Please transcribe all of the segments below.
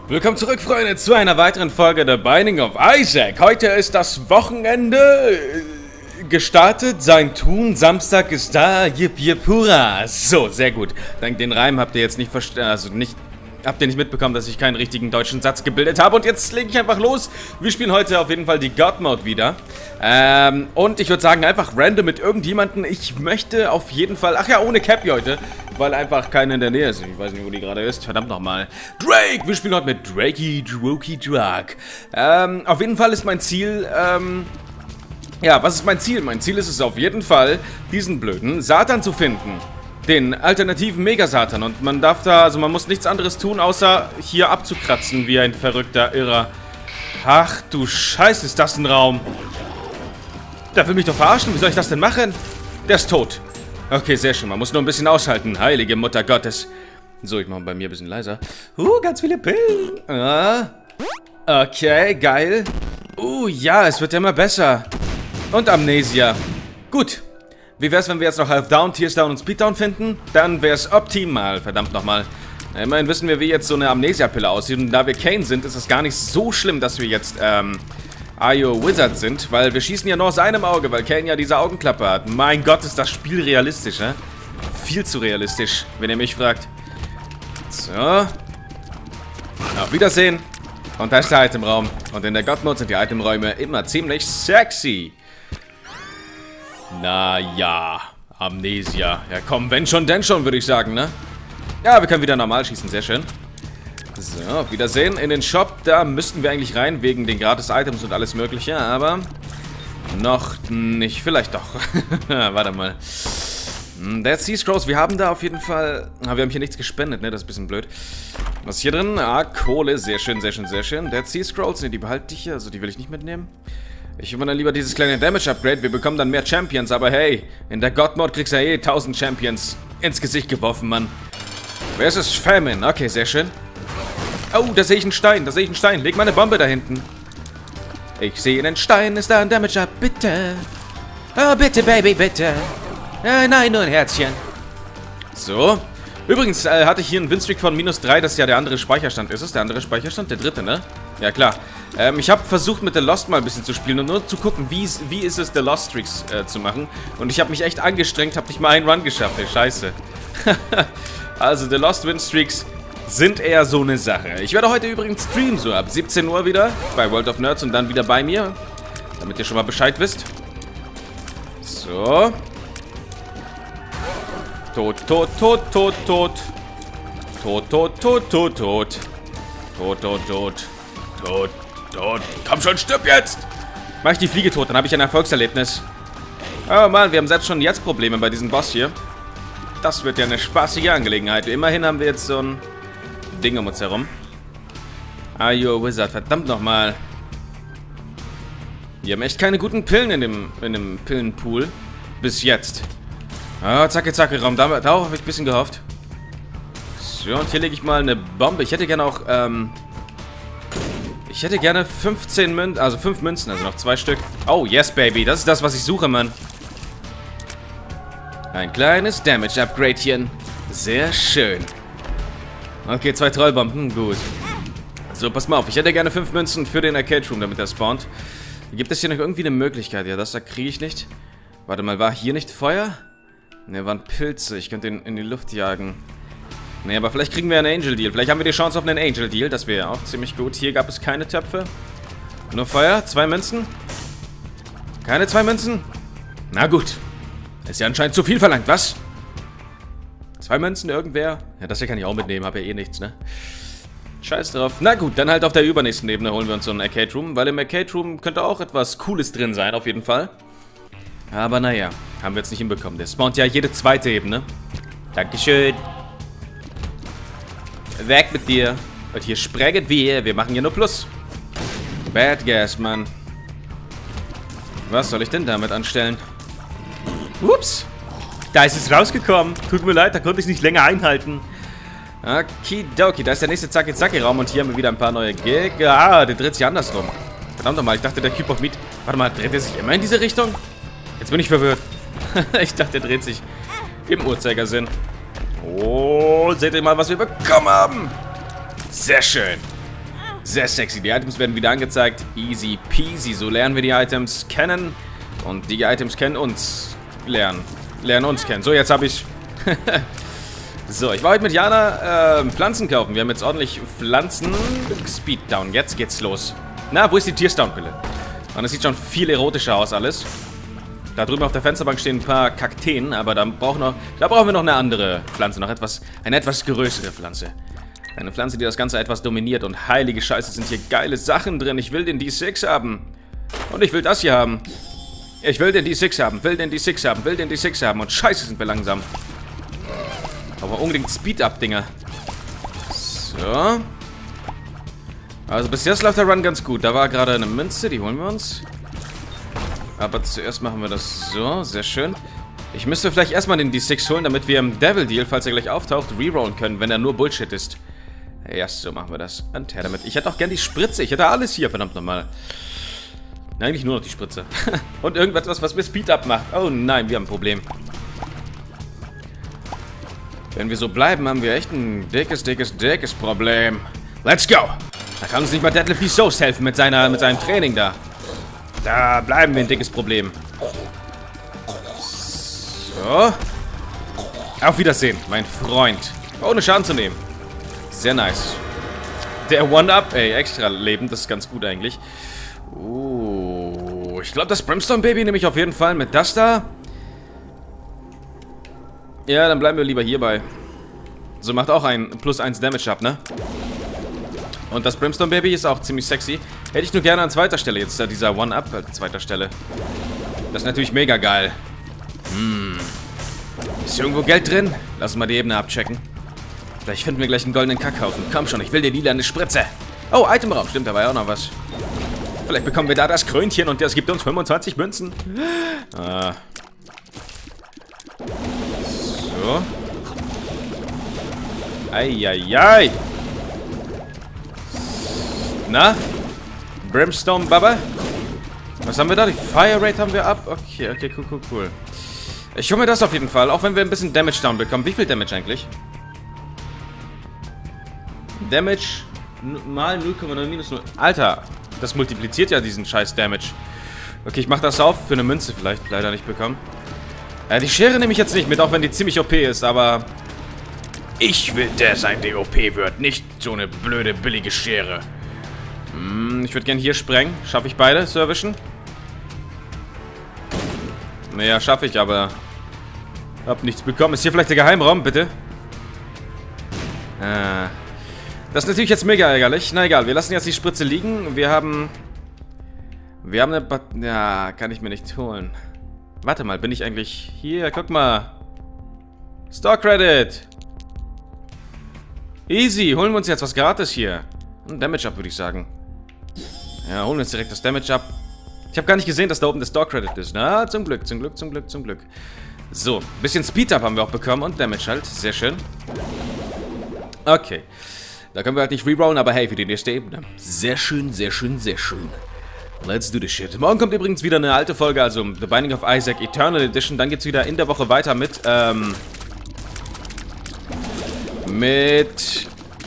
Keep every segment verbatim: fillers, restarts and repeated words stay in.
Willkommen zurück, Freunde, zu einer weiteren Folge der Binding of Isaac. Heute ist das Wochenende gestartet, sein Tun, Samstag ist da, jip jip hurra. So, sehr gut. Dank den Reim habt ihr jetzt nicht verstanden, also nicht, habt ihr nicht mitbekommen, dass ich keinen richtigen deutschen Satz gebildet habe. Und jetzt lege ich einfach los. Wir spielen heute auf jeden Fall die God Mode wieder. Ähm, und ich würde sagen, einfach random mit irgendjemanden. Ich möchte auf jeden Fall, ach ja, ohne Cappy heute, weil einfach keiner in der Nähe ist. Ich weiß nicht, wo die gerade ist. Verdammt nochmal. Drake! Wir spielen heute mit Drakey, Drokey, Drake. Ähm, auf jeden Fall ist mein Ziel, ähm... Ja, was ist mein Ziel? Mein Ziel ist es auf jeden Fall, diesen blöden Satan zu finden. Den alternativen Mega-Satan. Und man darf da, also man muss nichts anderes tun, außer hier abzukratzen wie ein verrückter Irrer. Ach du Scheiße, ist das ein Raum. Der will mich doch verarschen. Wie soll ich das denn machen? Der ist tot. Okay, sehr schön. Man muss nur ein bisschen aushalten. Heilige Mutter Gottes. So, ich mache bei mir ein bisschen leiser. Uh, ganz viele Pillen. Ah. Okay, geil. Uh, ja, es wird immer besser. Und Amnesia. Gut. Wie wär's, wenn wir jetzt noch Half Down, Tears Down und Speed Down finden? Dann wär's optimal. Verdammt nochmal. Immerhin wissen wir, wie jetzt so eine Amnesia-Pille aussieht. Und da wir Kane sind, ist es gar nicht so schlimm, dass wir jetzt, ähm... Ayo Wizard sind, weil wir schießen ja nur aus einem Auge, weil Kane ja diese Augenklappe hat. Mein Gott, ist das Spiel realistisch, ne? Viel zu realistisch, wenn ihr mich fragt. So. Auf Wiedersehen. Und da ist der Itemraum. Und in der God Mode sind die Itemräume immer ziemlich sexy. Naja, Amnesia. Ja komm, wenn schon, denn schon, würde ich sagen, ne? Ja, wir können wieder normal schießen, sehr schön. So, auf Wiedersehen. In den Shop, da müssten wir eigentlich rein, wegen den Gratis-Items und alles mögliche, aber noch nicht. Vielleicht doch. Warte mal. Dead Sea Scrolls, wir haben da auf jeden Fall... Ah, wir haben hier nichts gespendet, ne? Das ist ein bisschen blöd. Was ist hier drin? Ah, Kohle. Sehr schön, sehr schön, sehr schön. Dead Sea Scrolls, ne, die behalte ich hier, also die will ich nicht mitnehmen. Ich will mir dann lieber dieses kleine Damage-Upgrade. Wir bekommen dann mehr Champions, aber hey, in der God-Mode kriegst du ja eh tausend Champions ins Gesicht geworfen, Mann. Wer ist es? Famine. Okay, sehr schön. Oh, da sehe ich einen Stein, da sehe ich einen Stein. Leg mal eine Bombe da hinten. Ich sehe einen Stein, ist da ein Damage up, bitte. Oh, bitte, Baby, bitte. Äh, nein, nur ein Herzchen. So. Übrigens äh, hatte ich hier einen Winstreak von minus drei, das ist ja der andere Speicherstand. Ist es der andere Speicherstand? Der dritte, ne? Ja, klar. Ähm, ich habe versucht, mit The Lost mal ein bisschen zu spielen und nur zu gucken, wie, wie ist es, The Lost Streaks äh, zu machen. Und ich habe mich echt angestrengt, habe nicht mal einen Run geschafft, ey, scheiße. Also, The Lost Winstreaks sind eher so eine Sache. Ich werde heute übrigens streamen, so ab siebzehn Uhr wieder bei World of Nerds und dann wieder bei mir, damit ihr schon mal Bescheid wisst. So. Tot, tot, tot, tot, tot. Tot, tot, tot, tot, tot. Tot, tot, tot. Tot, tot. Komm schon, stirb jetzt! Mach ich die Fliege tot, dann habe ich ein Erfolgserlebnis. Oh Mann, wir haben selbst schon jetzt Probleme bei diesem Boss hier. Das wird ja eine spaßige Angelegenheit. Immerhin haben wir jetzt so ein Ding um uns herum. Ayo Wizard, verdammt nochmal. Wir haben echt keine guten Pillen in dem, in dem Pillenpool. Bis jetzt. Ah, zacke, zacke, Raum. Darauf habe ich ein bisschen gehofft. So, und hier lege ich mal eine Bombe. Ich hätte gerne auch, ähm... Ich hätte gerne fünfzehn Münzen, also fünf Münzen, also noch zwei Stück. Oh, yes, baby. Das ist das, was ich suche, Mann. Ein kleines Damage-Upgradechen. Sehr schön. Okay, zwei Trollbomben, gut. So, pass mal auf, ich hätte gerne fünf Münzen für den Arcade Room, damit er spawnt. Gibt es hier noch irgendwie eine Möglichkeit? Ja, das da kriege ich nicht. Warte mal, war hier nicht Feuer? Ne, waren Pilze, ich könnte ihn in die Luft jagen. Ne, aber vielleicht kriegen wir einen Angel Deal. Vielleicht haben wir die Chance auf einen Angel Deal, das wäre auch ziemlich gut. Hier gab es keine Töpfe. Nur Feuer, zwei Münzen. Keine zwei Münzen? Na gut. Ist ja anscheinend zu viel verlangt, was? Zwei Münzen, irgendwer? Ja, das hier kann ich auch mitnehmen, habe ja eh nichts, ne? Scheiß drauf. Na gut, dann halt auf der übernächsten Ebene holen wir uns so einen Arcade Room, weil im Arcade Room könnte auch etwas Cooles drin sein, auf jeden Fall. Aber naja, haben wir jetzt nicht hinbekommen. Der spawnt ja jede zweite Ebene. Dankeschön. Weg mit dir. Und hier sprengen wir. Wir machen hier nur Plus. Bad Gas, Mann. Was soll ich denn damit anstellen? Ups. Da ist es rausgekommen. Tut mir leid, da konnte ich es nicht länger einhalten. Okidoki, da ist der nächste Zacki-Zacki-Raum und hier haben wir wieder ein paar neue Gegner. Ah, der dreht sich andersrum. Verdammt nochmal, ich dachte, der Cube of Meat... Warte mal, dreht er sich immer in diese Richtung? Jetzt bin ich verwirrt. Ich dachte, der dreht sich im Uhrzeigersinn. Oh, seht ihr mal, was wir bekommen haben. Sehr schön. Sehr sexy. Die Items werden wieder angezeigt. Easy peasy. So lernen wir die Items kennen. Und die Items kennen uns. Lernen. Lernen uns kennen. So, jetzt habe ich... So, ich war heute mit Jana äh, Pflanzen kaufen. Wir haben jetzt ordentlich Pflanzen. Speeddown. Jetzt geht's los. Na, wo ist die Tierstown-Pille? Und es sieht schon viel erotischer aus alles. Da drüben auf der Fensterbank stehen ein paar Kakteen, aber da brauchen, noch, da brauchen wir noch eine andere Pflanze. Noch etwas, eine etwas größere Pflanze. Eine Pflanze, die das Ganze etwas dominiert. Und heilige Scheiße, sind hier geile Sachen drin. Ich will den D sechs haben. Und ich will das hier haben. Ich will den D sechs haben, will den D sechs haben, will den D sechs haben. Und scheiße, sind wir langsam. Aber unbedingt Speed-Up-Dinger. So. Also bis jetzt läuft der Run ganz gut. Da war gerade eine Münze, die holen wir uns. Aber zuerst machen wir das so, sehr schön. Ich müsste vielleicht erstmal den D sechs holen, damit wir im Devil Deal, falls er gleich auftaucht, rerollen können, wenn er nur Bullshit ist. Ja, so machen wir das. Und her damit. Ich hätte auch gern die Spritze. Ich hätte alles hier, verdammt nochmal. Eigentlich nur noch die Spritze. Und irgendetwas, was mir Speed-Up macht. Oh nein, wir haben ein Problem. Wenn wir so bleiben, haben wir echt ein dickes, dickes, dickes Problem. Let's go! Da kann uns nicht mal Deadlift Soast helfen mit, seiner, mit seinem Training da. Da bleiben wir ein dickes Problem. So. Auf Wiedersehen, mein Freund. Ohne Schaden zu nehmen. Sehr nice. Der One-Up, ey, extra Leben, das ist ganz gut eigentlich. Uh, ich glaube, das Brimstone Baby nehme ich auf jeden Fall mit das da. Ja, dann bleiben wir lieber hierbei. So macht auch ein plus eins Damage ab, ne? Und das Brimstone Baby ist auch ziemlich sexy. Hätte ich nur gerne an zweiter Stelle. Jetzt da dieser One-Up an zweiter Stelle. Das ist natürlich mega geil. Hm. Ist hier irgendwo Geld drin? Lass uns mal die Ebene abchecken. Vielleicht finden wir gleich einen goldenen Kackhaufen. Komm schon, ich will dir lila eine Spritze. Oh, Itemraum. Stimmt, da war ja auch noch was. Vielleicht bekommen wir da das Krönchen und das gibt uns fünfundzwanzig Münzen. Ah. So. Eieiei. Na? Brimstone Baba? Was haben wir da? Die Fire Rate haben wir ab? Okay, okay, cool, cool, cool. Ich hole mir das auf jeden Fall, auch wenn wir ein bisschen Damage down bekommen. Wie viel Damage eigentlich? Damage mal null Komma neun minus null. Alter, das multipliziert ja diesen scheiß Damage. Okay, ich mach das auf. Für eine Münze vielleicht. Leider nicht bekommen. Äh, die Schere nehme ich jetzt nicht mit, auch wenn die ziemlich O P ist, aber... Ich will der sein, der O P wird. Nicht so eine blöde, billige Schere. Hm, ich würde gerne hier sprengen. Schaffe ich beide zu erwischen? Naja, schaffe ich, aber... Hab nichts bekommen. Ist hier vielleicht der Geheimraum, bitte? Ah... Das ist natürlich jetzt mega ärgerlich. Na egal, wir lassen jetzt die Spritze liegen. Wir haben... Wir haben eine... Bat ja, kann ich mir nicht holen. Warte mal, bin ich eigentlich... Hier, guck mal. Store Credit. Easy, holen wir uns jetzt was gratis hier. Ein Damage Up, würde ich sagen. Ja, holen wir uns direkt das Damage Up. Ich habe gar nicht gesehen, dass da oben der Store Credit ist. Na, zum Glück, zum Glück, zum Glück, zum Glück. So, ein bisschen Speed Up haben wir auch bekommen und Damage halt. Sehr schön. Okay. Da können wir halt nicht rerollen, aber hey, für die nächste Ebene. Sehr schön, sehr schön, sehr schön. Let's do this shit. Morgen kommt übrigens wieder eine alte Folge, also The Binding of Isaac Eternal Edition. Dann geht's wieder in der Woche weiter mit, ähm... mit...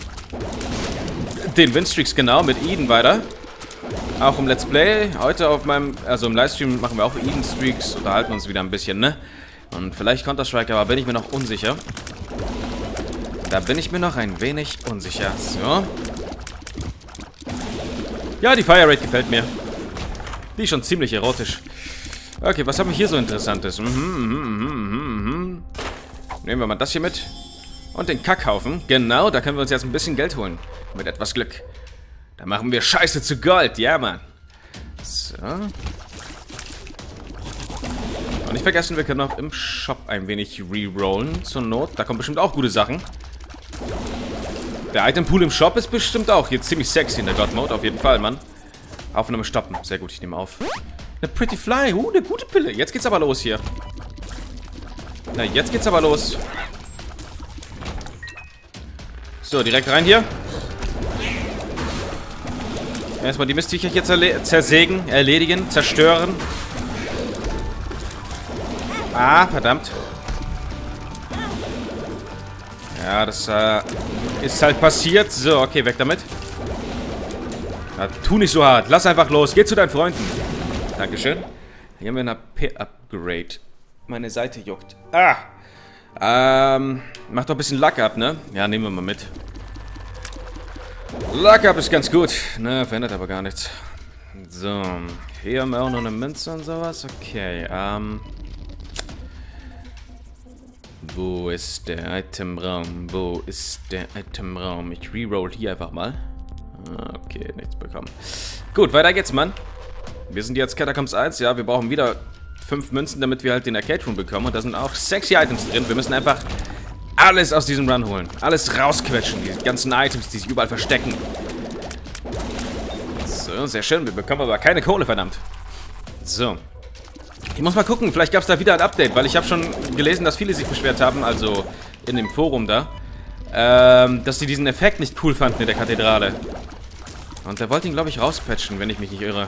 den Winstreaks, genau, mit Eden weiter. Auch im Let's Play. Heute auf meinem, also im Livestream machen wir auch Eden Streaks, unterhalten uns wieder ein bisschen, ne? Und vielleicht Counter-Strike, aber bin ich mir noch unsicher. Da bin ich mir noch ein wenig unsicher. So. Ja, die Fire Rate gefällt mir. Die ist schon ziemlich erotisch. Okay, was haben wir hier so Interessantes? Mhm, mhm, mhm, mhm. Nehmen wir mal das hier mit. Und den Kackhaufen. Genau, da können wir uns jetzt ein bisschen Geld holen. Mit etwas Glück. Da machen wir Scheiße zu Gold. Ja, Mann. So. Und nicht vergessen, wir können auch im Shop ein wenig rerollen. Zur Not. Da kommen bestimmt auch gute Sachen. Der Itempool im Shop ist bestimmt auch hier ziemlich sexy in der God-Mode. Auf jeden Fall, Mann. Aufnahme stoppen. Sehr gut, ich nehme auf. Eine Pretty Fly. Uh, eine gute Pille. Jetzt geht's aber los hier. Na, jetzt geht's aber los. So, direkt rein hier. Erstmal die Mistviecher hier zersägen, erledigen, zerstören. Ah, verdammt. Ja, das äh, ist halt passiert. So, okay, weg damit. Ja, tu nicht so hart. Lass einfach los. Geh zu deinen Freunden. Dankeschön. Hier haben wir ein A P-Upgrade. Meine Seite juckt. Ah! Ähm, mach doch ein bisschen Luck ab, ne? Ja, nehmen wir mal mit. Luck up ist ganz gut. Ne, verändert aber gar nichts. So. Hier haben wir auch noch eine Münze und sowas. Okay, ähm... wo ist der Itemraum? Wo ist der Itemraum? Ich reroll hier einfach mal. Okay, nichts bekommen. Gut, weiter geht's, Mann. Wir sind jetzt Catacombs eins. Ja, wir brauchen wieder fünf Münzen, damit wir halt den Arcade Room bekommen. Und da sind auch sexy Items drin. Wir müssen einfach alles aus diesem Run holen. Alles rausquetschen. Die ganzen Items, die sich überall verstecken. So, sehr schön. Wir bekommen aber keine Kohle, verdammt. So. Ich muss mal gucken, vielleicht gab es da wieder ein Update, weil ich habe schon gelesen, dass viele sich beschwert haben, also in dem Forum da, ähm, dass sie diesen Effekt nicht cool fanden in der Kathedrale. Und der wollte ihn, glaube ich, rauspatchen, wenn ich mich nicht irre.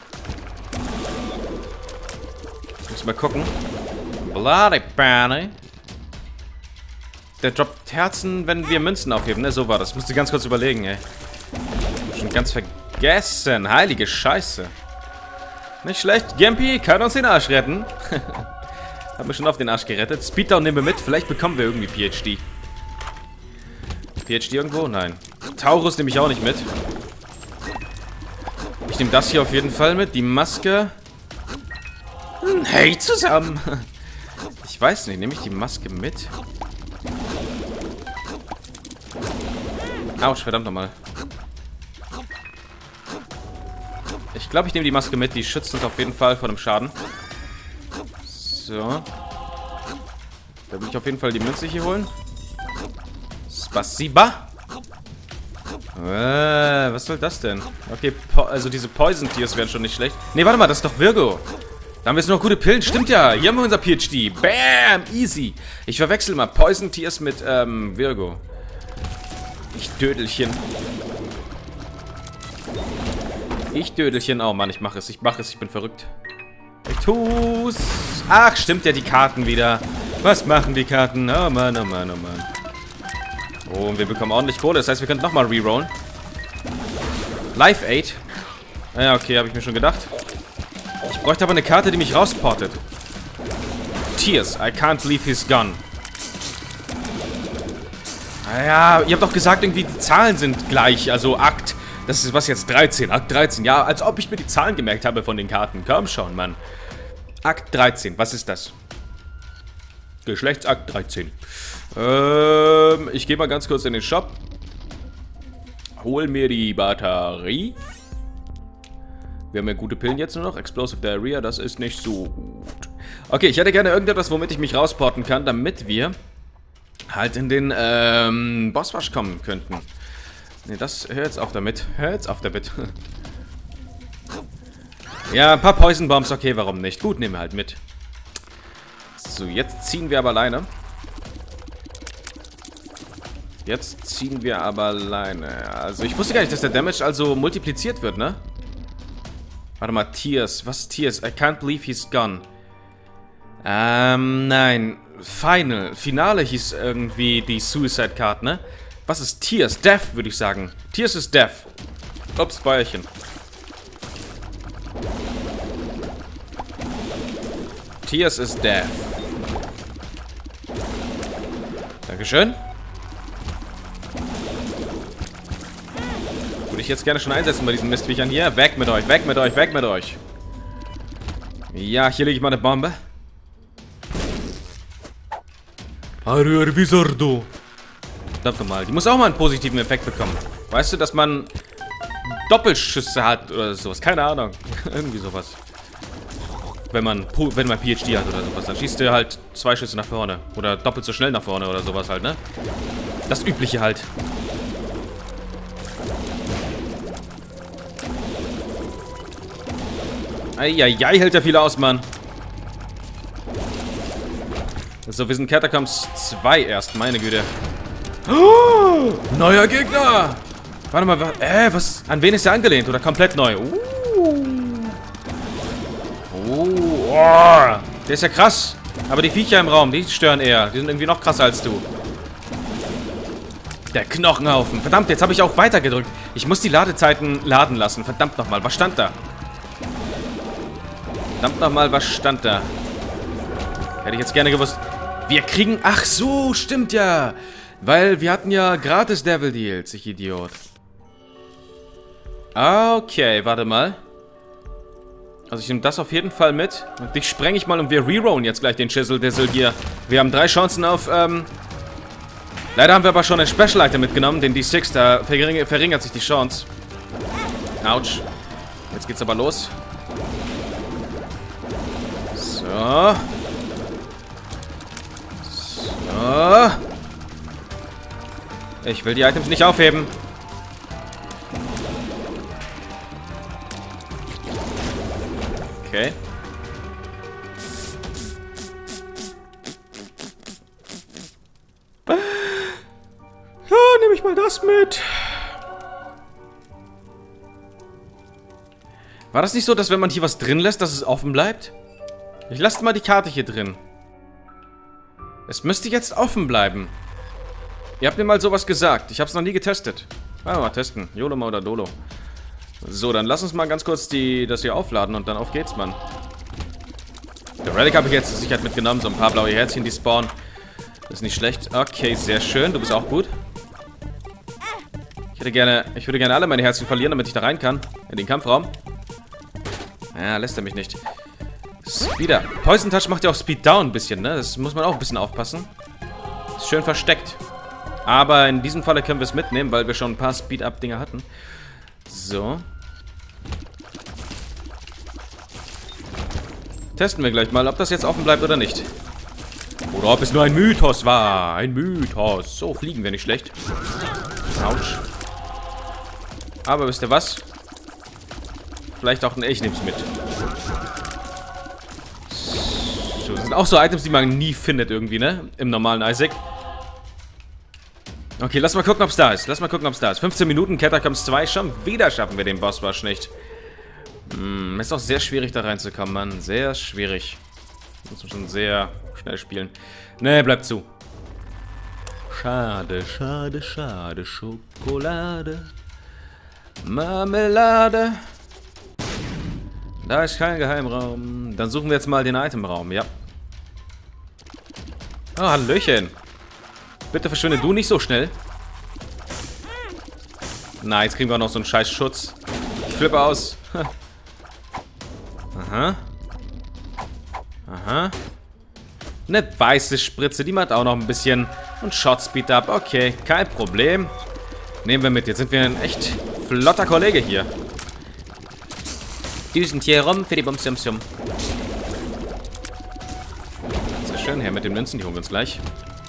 Ich muss mal gucken. Bloody Bunny. Der droppt Herzen, wenn wir Münzen aufheben, ne? So war das. Musste ganz kurz überlegen, ey. Schon ganz vergessen. Heilige Scheiße. Nicht schlecht. Gimpy kann uns den Arsch retten. Haben wir schon auf den Arsch gerettet. Speeddown nehmen wir mit. Vielleicht bekommen wir irgendwie P H D. P H D irgendwo? Nein. Taurus nehme ich auch nicht mit. Ich nehme das hier auf jeden Fall mit. Die Maske. Hey, zusammen. Ich weiß nicht. Nehme ich die Maske mit? Autsch, verdammt nochmal. Ich glaube, ich nehme die Maske mit. Die schützt uns auf jeden Fall vor dem Schaden. So. Da will ich auf jeden Fall die Münze hier holen. Spasiba. Äh, was soll das denn? Okay, also diese Poison Tears wären schon nicht schlecht. Ne, warte mal, das ist doch Virgo. Da haben wir jetzt noch gute Pillen. Stimmt ja. Hier haben wir unser P H D. Bam, easy. Ich verwechsel mal Poison Tears mit ähm, Virgo. Ich Dödelchen. Ich Dödelchen. Oh Mann, ich mache es. Ich mache es. Ich bin verrückt. Ich tu's. Ach, stimmt ja, die Karten wieder. Was machen die Karten? Oh Mann, oh Mann, oh Mann. Oh, und wir bekommen ordentlich Kohle. Das heißt, wir können nochmal rerollen. Live Aid. Ja, okay, habe ich mir schon gedacht. Ich bräuchte aber eine Karte, die mich rausportet. Tears. I can't believe he's gone. Naja, ihr habt doch gesagt, irgendwie die Zahlen sind gleich. Also Akt. Das ist was jetzt? dreizehn. Akt dreizehn. Ja, als ob ich mir die Zahlen gemerkt habe von den Karten. Komm schon, Mann. Akt dreizehn. Was ist das? Geschlechtsakt dreizehn. Ähm, ich gehe mal ganz kurz in den Shop. Hol mir die Batterie. Wir haben ja gute Pillen jetzt nur noch. Explosive Diarrhea, das ist nicht so gut. Okay, ich hätte gerne irgendetwas, womit ich mich rausporten kann, damit wir halt in den ähm, Bosswasch kommen könnten. Ne, das, hör jetzt auf damit. Hör jetzt auf damit. Ja, ein paar Poison Bombs, okay, warum nicht? Gut, nehmen wir halt mit. So, jetzt ziehen wir aber alleine. Jetzt ziehen wir aber alleine. Also, ich wusste gar nicht, dass der Damage also multipliziert wird, ne? Warte mal, Tears. Was ist Tears? I can't believe he's gone. Ähm, nein. Final. Finale hieß irgendwie die Suicide Card, ne? Was ist Tears? Death, würde ich sagen. Tears ist Death. Ups, Bäuerchen. Tears ist Death. Dankeschön. Würde ich jetzt gerne schon einsetzen bei diesen Mistviechern hier. Weg mit euch, weg mit euch, weg mit euch. Ja, hier lege ich mal eine Bombe. Wieso? Verdammt mal. Die muss auch mal einen positiven Effekt bekommen. Weißt du, dass man Doppelschüsse hat oder sowas? Keine Ahnung. Irgendwie sowas. Wenn man, wenn man P H D hat oder sowas, dann schießt du halt zwei Schüsse nach vorne. Oder doppelt so schnell nach vorne oder sowas halt, ne? Das Übliche halt. Eieiei, hält ja viel aus, Mann. So, wir sind Catacombs zwei erst, meine Güte. Oh, neuer Gegner! Warte mal, was, äh, was, an wen ist der angelehnt? Oder komplett neu? Uh. Oh, oh, der ist ja krass. Aber die Viecher im Raum, die stören eher. Die sind irgendwie noch krasser als du. Der Knochenhaufen. Verdammt, jetzt habe ich auch weitergedrückt. Ich muss die Ladezeiten laden lassen. Verdammt nochmal, was stand da? Verdammt nochmal, was stand da? Hätte ich jetzt gerne gewusst. Wir kriegen... Ach so, stimmt ja. Weil wir hatten ja gratis Devil Deals, ich Idiot. Okay, warte mal. Also ich nehme das auf jeden Fall mit. Und dich spreng ich mal und wir rerollen jetzt gleich den Chisel-Dizzle hier. Wir haben drei Chancen auf... Ähm Leider haben wir aber schon ein Special-Item mitgenommen, den D sechs. Da verring verringert sich die Chance. Autsch. Jetzt geht's aber los. So. So. Ich will die Items nicht aufheben. Okay. Ja, nehme ich mal das mit. War das nicht so, dass wenn man hier was drin lässt, dass es offen bleibt? Ich lasse mal die Karte hier drin. Es müsste jetzt offen bleiben. Ihr habt mir mal sowas gesagt. Ich habe es noch nie getestet. Ah, mal testen. YOLO oder Dolo. So, dann lass uns mal ganz kurz die, das hier aufladen und dann auf geht's, Mann. Der Relic habe ich jetzt zur Sicherheit mitgenommen. So ein paar blaue Herzchen, die spawnen. Das ist nicht schlecht. Okay, sehr schön. Du bist auch gut. Ich hätte gerne, ich würde gerne alle meine Herzchen verlieren, damit ich da rein kann. In den Kampfraum. Ja, lässt er mich nicht. Speeder. Poison Touch macht ja auch Speed Down ein bisschen, ne? Das muss man auch ein bisschen aufpassen. Ist schön versteckt. Aber in diesem Falle können wir es mitnehmen, weil wir schon ein paar Speed-Up-Dinger hatten. So. Testen wir gleich mal, ob das jetzt offen bleibt oder nicht. Oder ob es nur ein Mythos war. Ein Mythos. So, fliegen wir nicht schlecht. Autsch. Aber wisst ihr was? Vielleicht auch ein... Ich nehme es mit. So, das sind auch so Items, die man nie findet irgendwie, ne? Im normalen Isaac. Okay, lass mal gucken, ob es da ist. Lass mal gucken, ob es da ist. fünfzehn Minuten, Catacombs zwei. Schon wieder schaffen wir den Bossrush nicht. Hm, ist auch sehr schwierig, da reinzukommen, Mann. Sehr schwierig. Muss man schon sehr schnell spielen. Ne, bleibt zu. Schade, schade, schade. Schokolade. Marmelade. Da ist kein Geheimraum. Dann suchen wir jetzt mal den Itemraum, ja. Oh, Hallöchen. Bitte verschwinde du nicht so schnell. Na, jetzt kriegen wir noch so einen scheiß Schutz. Ich flippe aus. Aha. Aha. Eine weiße Spritze, die macht auch noch ein bisschen. Und Shot Speed Up. Okay, kein Problem. Nehmen wir mit. Jetzt sind wir ein echt flotter Kollege hier. Düsentier rum für die Bumsumsum. Sehr schön. Her mit den Münzen, die holen wir uns gleich.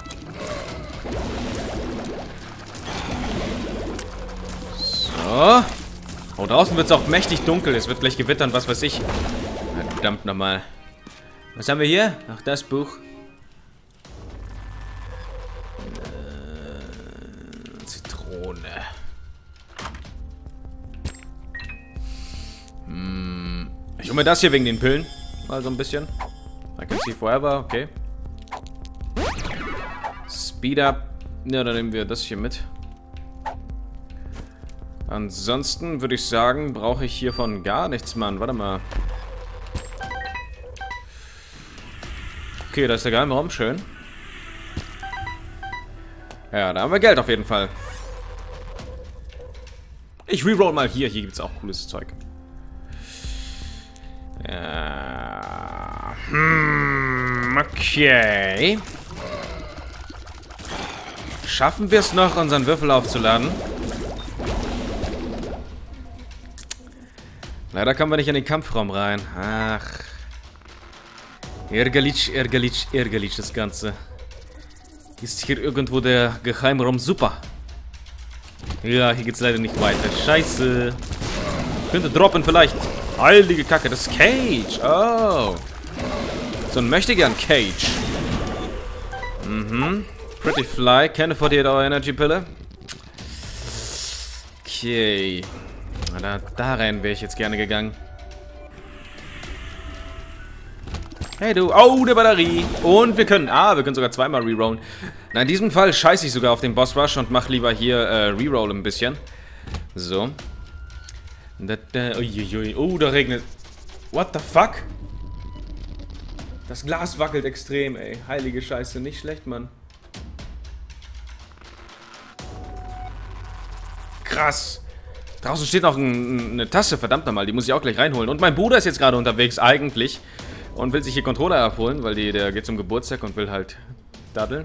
So. Oh, draußen wird es auch mächtig dunkel. Es wird gleich gewittern, was weiß ich. Verdammt nochmal. Was haben wir hier? Ach, das Buch. Äh, Zitrone. Hm. Ich hole mir das hier wegen den Pillen. Mal so ein bisschen. I can see forever, okay. Speed up. Ja, dann nehmen wir das hier mit. Ansonsten würde ich sagen, brauche ich hiervon gar nichts, Mann. Warte mal. Okay, da ist der Geheimraum. Schön. Ja, da haben wir Geld auf jeden Fall. Ich reroll mal hier. Hier gibt es auch cooles Zeug. Ja. Hm, okay. Schaffen wir es noch, unseren Würfel aufzuladen? Leider kommen wir nicht in den Kampfraum rein. Ach. Ärgerlich, ärgerlich, ärgerlich das Ganze. Ist hier irgendwo der Geheimraum? Super. Ja, hier geht's leider nicht weiter. Scheiße. Könnte droppen vielleicht. Heilige Kacke, das ist Cage. Oh. So ein möchtegern Cage. Mhm. Pretty Fly. Keine forty-eight hour Energy Pille. Okay. Da, da rein wäre ich jetzt gerne gegangen. Hey du. Oh, eine Batterie. Und wir können... Ah, wir können sogar zweimal rerollen. Na, in diesem Fall scheiße ich sogar auf den Boss Rush und mach lieber hier äh, reroll ein bisschen. So. Da, da, uiuiui. Oh, da regnet... What the fuck? Das Glas wackelt extrem, ey. Heilige Scheiße. Nicht schlecht, Mann. Krass. Draußen steht noch ein, eine Tasse, verdammt nochmal, die muss ich auch gleich reinholen. Und mein Bruder ist jetzt gerade unterwegs, eigentlich. Und will sich hier Controller abholen, weil die, der geht zum Geburtstag und will halt daddeln.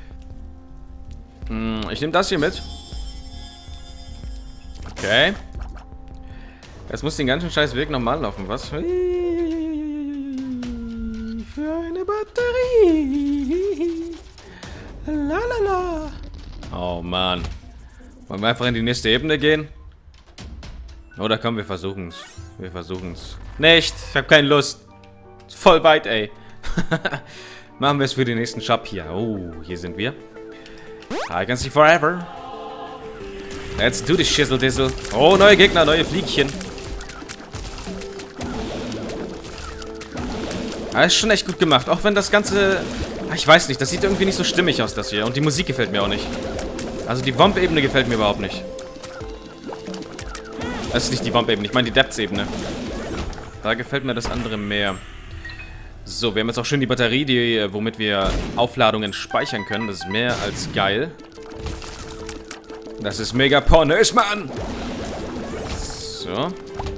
Hm, ich nehme das hier mit. Okay. Jetzt muss den ganzen scheiß Weg nochmal laufen, was? Für eine Batterie. Lalala. Oh, Mann. Wollen wir einfach in die nächste Ebene gehen? Oder komm, wir versuchen es. Wir versuchen es. Nicht! Ich habe keine Lust. Ist voll weit, ey. Machen wir es für den nächsten Shop hier. Oh, hier sind wir. I can see forever. Let's do this shizzle dizzle. Oh, neue Gegner, neue Fliegchen. Ah, ist schon echt gut gemacht. Auch wenn das Ganze... Ich weiß nicht, das sieht irgendwie nicht so stimmig aus, das hier. Und die Musik gefällt mir auch nicht. Also die Womp-Ebene gefällt mir überhaupt nicht. Das ist nicht die Womp-Ebene, ich meine die Depths-Ebene. Da gefällt mir das andere mehr. So, wir haben jetzt auch schön die Batterie, die, womit wir Aufladungen speichern können. Das ist mehr als geil. Das ist mega pornös, Mann! So.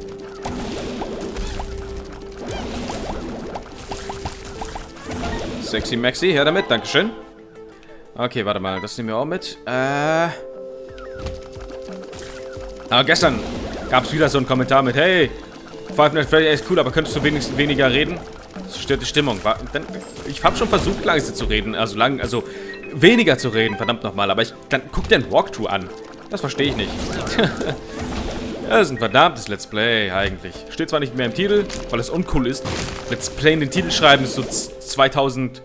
Sexy Maxi, her damit, dankeschön. Okay, warte mal, das nehmen wir auch mit. Äh. Aber gestern gab es wieder so einen Kommentar mit: Hey, Five Nights at Freddy's ist cool, aber könntest du wenigstens weniger reden? Das stört die Stimmung. Ich habe schon versucht, leise zu reden, also lang, also weniger zu reden, verdammt nochmal. Aber ich dann guck dir ein Walkthrough an. Das verstehe ich nicht. Das ist ein verdammtes Let's Play eigentlich. Steht zwar nicht mehr im Titel, weil es uncool ist. Let's Play in den Titel schreiben ist so zweitausend.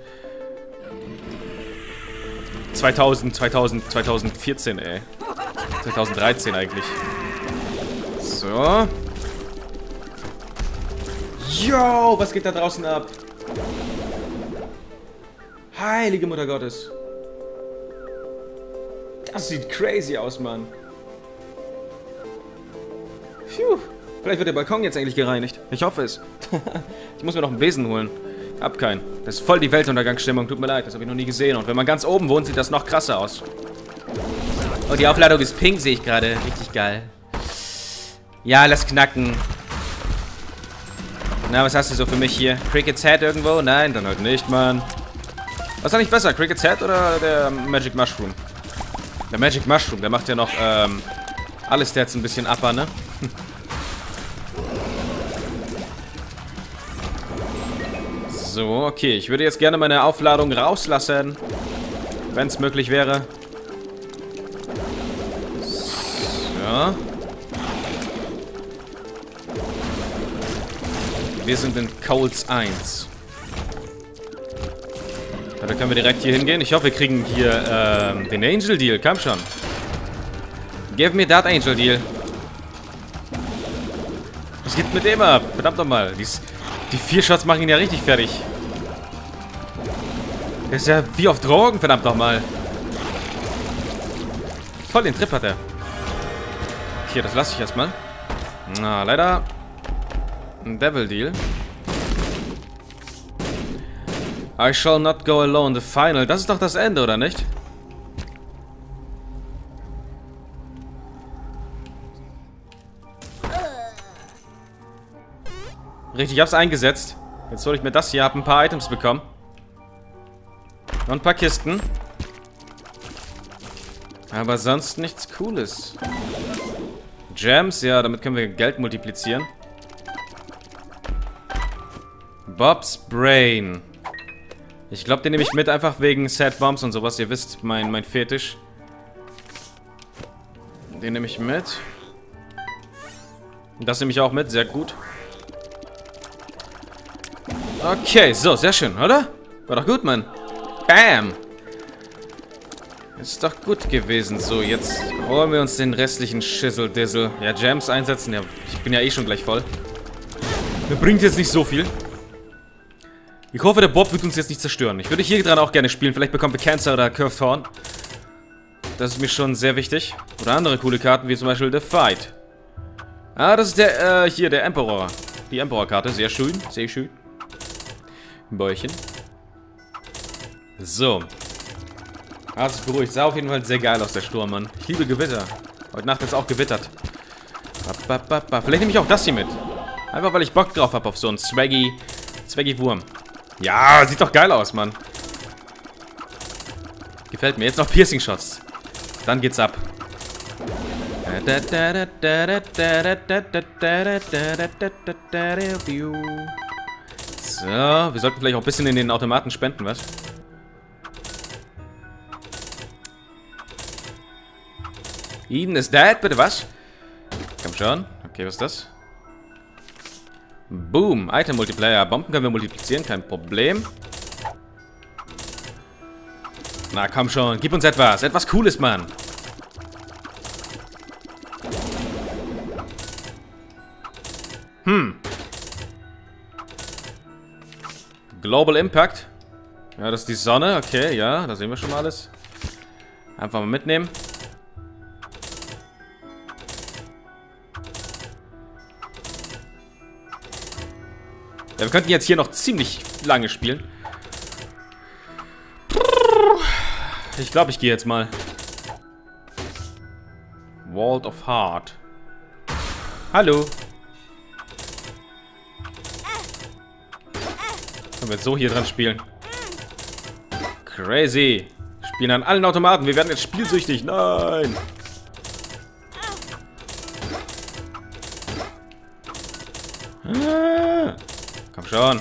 zweitausend, zweitausend, zweitausendvierzehn, ey. zweitausenddreizehn eigentlich. So. Yo, was geht da draußen ab? Heilige Mutter Gottes. Das sieht crazy aus, Mann. Phew. Vielleicht wird der Balkon jetzt endlich gereinigt. Ich hoffe es. Ich muss mir noch einen Besen holen. Hab keinen. Das ist voll die Weltuntergangsstimmung. Tut mir leid, das habe ich noch nie gesehen. Und wenn man ganz oben wohnt, sieht das noch krasser aus. Oh, die Aufladung ist pink, sehe ich gerade. Richtig geil. Ja, lass knacken. Na, was hast du so für mich hier? Cricket's Head irgendwo? Nein, dann halt nicht, Mann. Was ist eigentlich besser? Cricket's Head oder der Magic Mushroom? Der Magic Mushroom, der macht ja noch, ähm, alles Stats ein bisschen upper, ne? So, okay. Ich würde jetzt gerne meine Aufladung rauslassen. Wenn es möglich wäre. So. Wir sind in Coles eins. Ja, da können wir direkt hier hingehen. Ich hoffe, wir kriegen hier ähm, den Angel Deal. Komm schon. Give me that Angel Deal. Was geht mit dem ab? Verdammt nochmal. Die, die vier Shots machen ihn ja richtig fertig. Der ist ja wie auf Drogen, verdammt nochmal. Voll den Trip hat er. Okay, das lasse ich erstmal. Na, leider ein Devil Deal. I shall not go alone, the final. Das ist doch das Ende, oder nicht? Richtig, ich hab's eingesetzt. Jetzt hole ich mir das hier, hab ein paar Items bekommen. Und ein paar Kisten. Aber sonst nichts Cooles. Gems, ja, damit können wir Geld multiplizieren. Bob's Brain. Ich glaube, den nehme ich mit, einfach wegen Sad Bombs und sowas. Ihr wisst, mein, mein Fetisch. Den nehme ich mit. Das nehme ich auch mit, sehr gut. Okay, so, sehr schön, oder? War doch gut, Mann. Bam! Ist doch gut gewesen. So, jetzt holen wir uns den restlichen Shizzle-Dizzle. Ja, Gems einsetzen. Ja, ich bin ja eh schon gleich voll. Mir bringt jetzt nicht so viel. Ich hoffe, der Bob wird uns jetzt nicht zerstören. Ich würde hier dran auch gerne spielen. Vielleicht bekommen wir Cancer oder Curved Horn. Das ist mir schon sehr wichtig. Oder andere coole Karten, wie zum Beispiel The Fight. Ah, das ist der, äh, hier, der Emperor. Die Emperor-Karte. Sehr schön, sehr schön. Ein Bäuerchen. So. Ah, das ist beruhigt. Sah auf jeden Fall sehr geil aus, der Sturm, Mann. Ich liebe Gewitter. Heute Nacht hat es auch gewittert. Vielleicht nehme ich auch das hier mit. Einfach, weil ich Bock drauf habe auf so einen Swaggy, Swaggy Wurm. Ja, sieht doch geil aus, Mann. Gefällt mir. Jetzt noch Piercing Shots. Dann geht's ab. So, wir sollten vielleicht auch ein bisschen in den Automaten spenden, was? Eden is dead, bitte was? Komm schon. Okay, was ist das? Boom, Item Multiplayer. Bomben können wir multiplizieren, kein Problem. Na komm schon, gib uns etwas. Etwas Cooles, Mann. Hm. Global Impact. Ja, das ist die Sonne. Okay, ja, da sehen wir schon mal alles. Einfach mal mitnehmen. Ja, wir könnten jetzt hier noch ziemlich lange spielen. Ich glaube, ich gehe jetzt mal. Vault of Heart. Hallo. Können wir jetzt so hier dran spielen? Crazy. Spielen an allen Automaten. Wir werden jetzt spielsüchtig. Nein. Ah. Komm schon.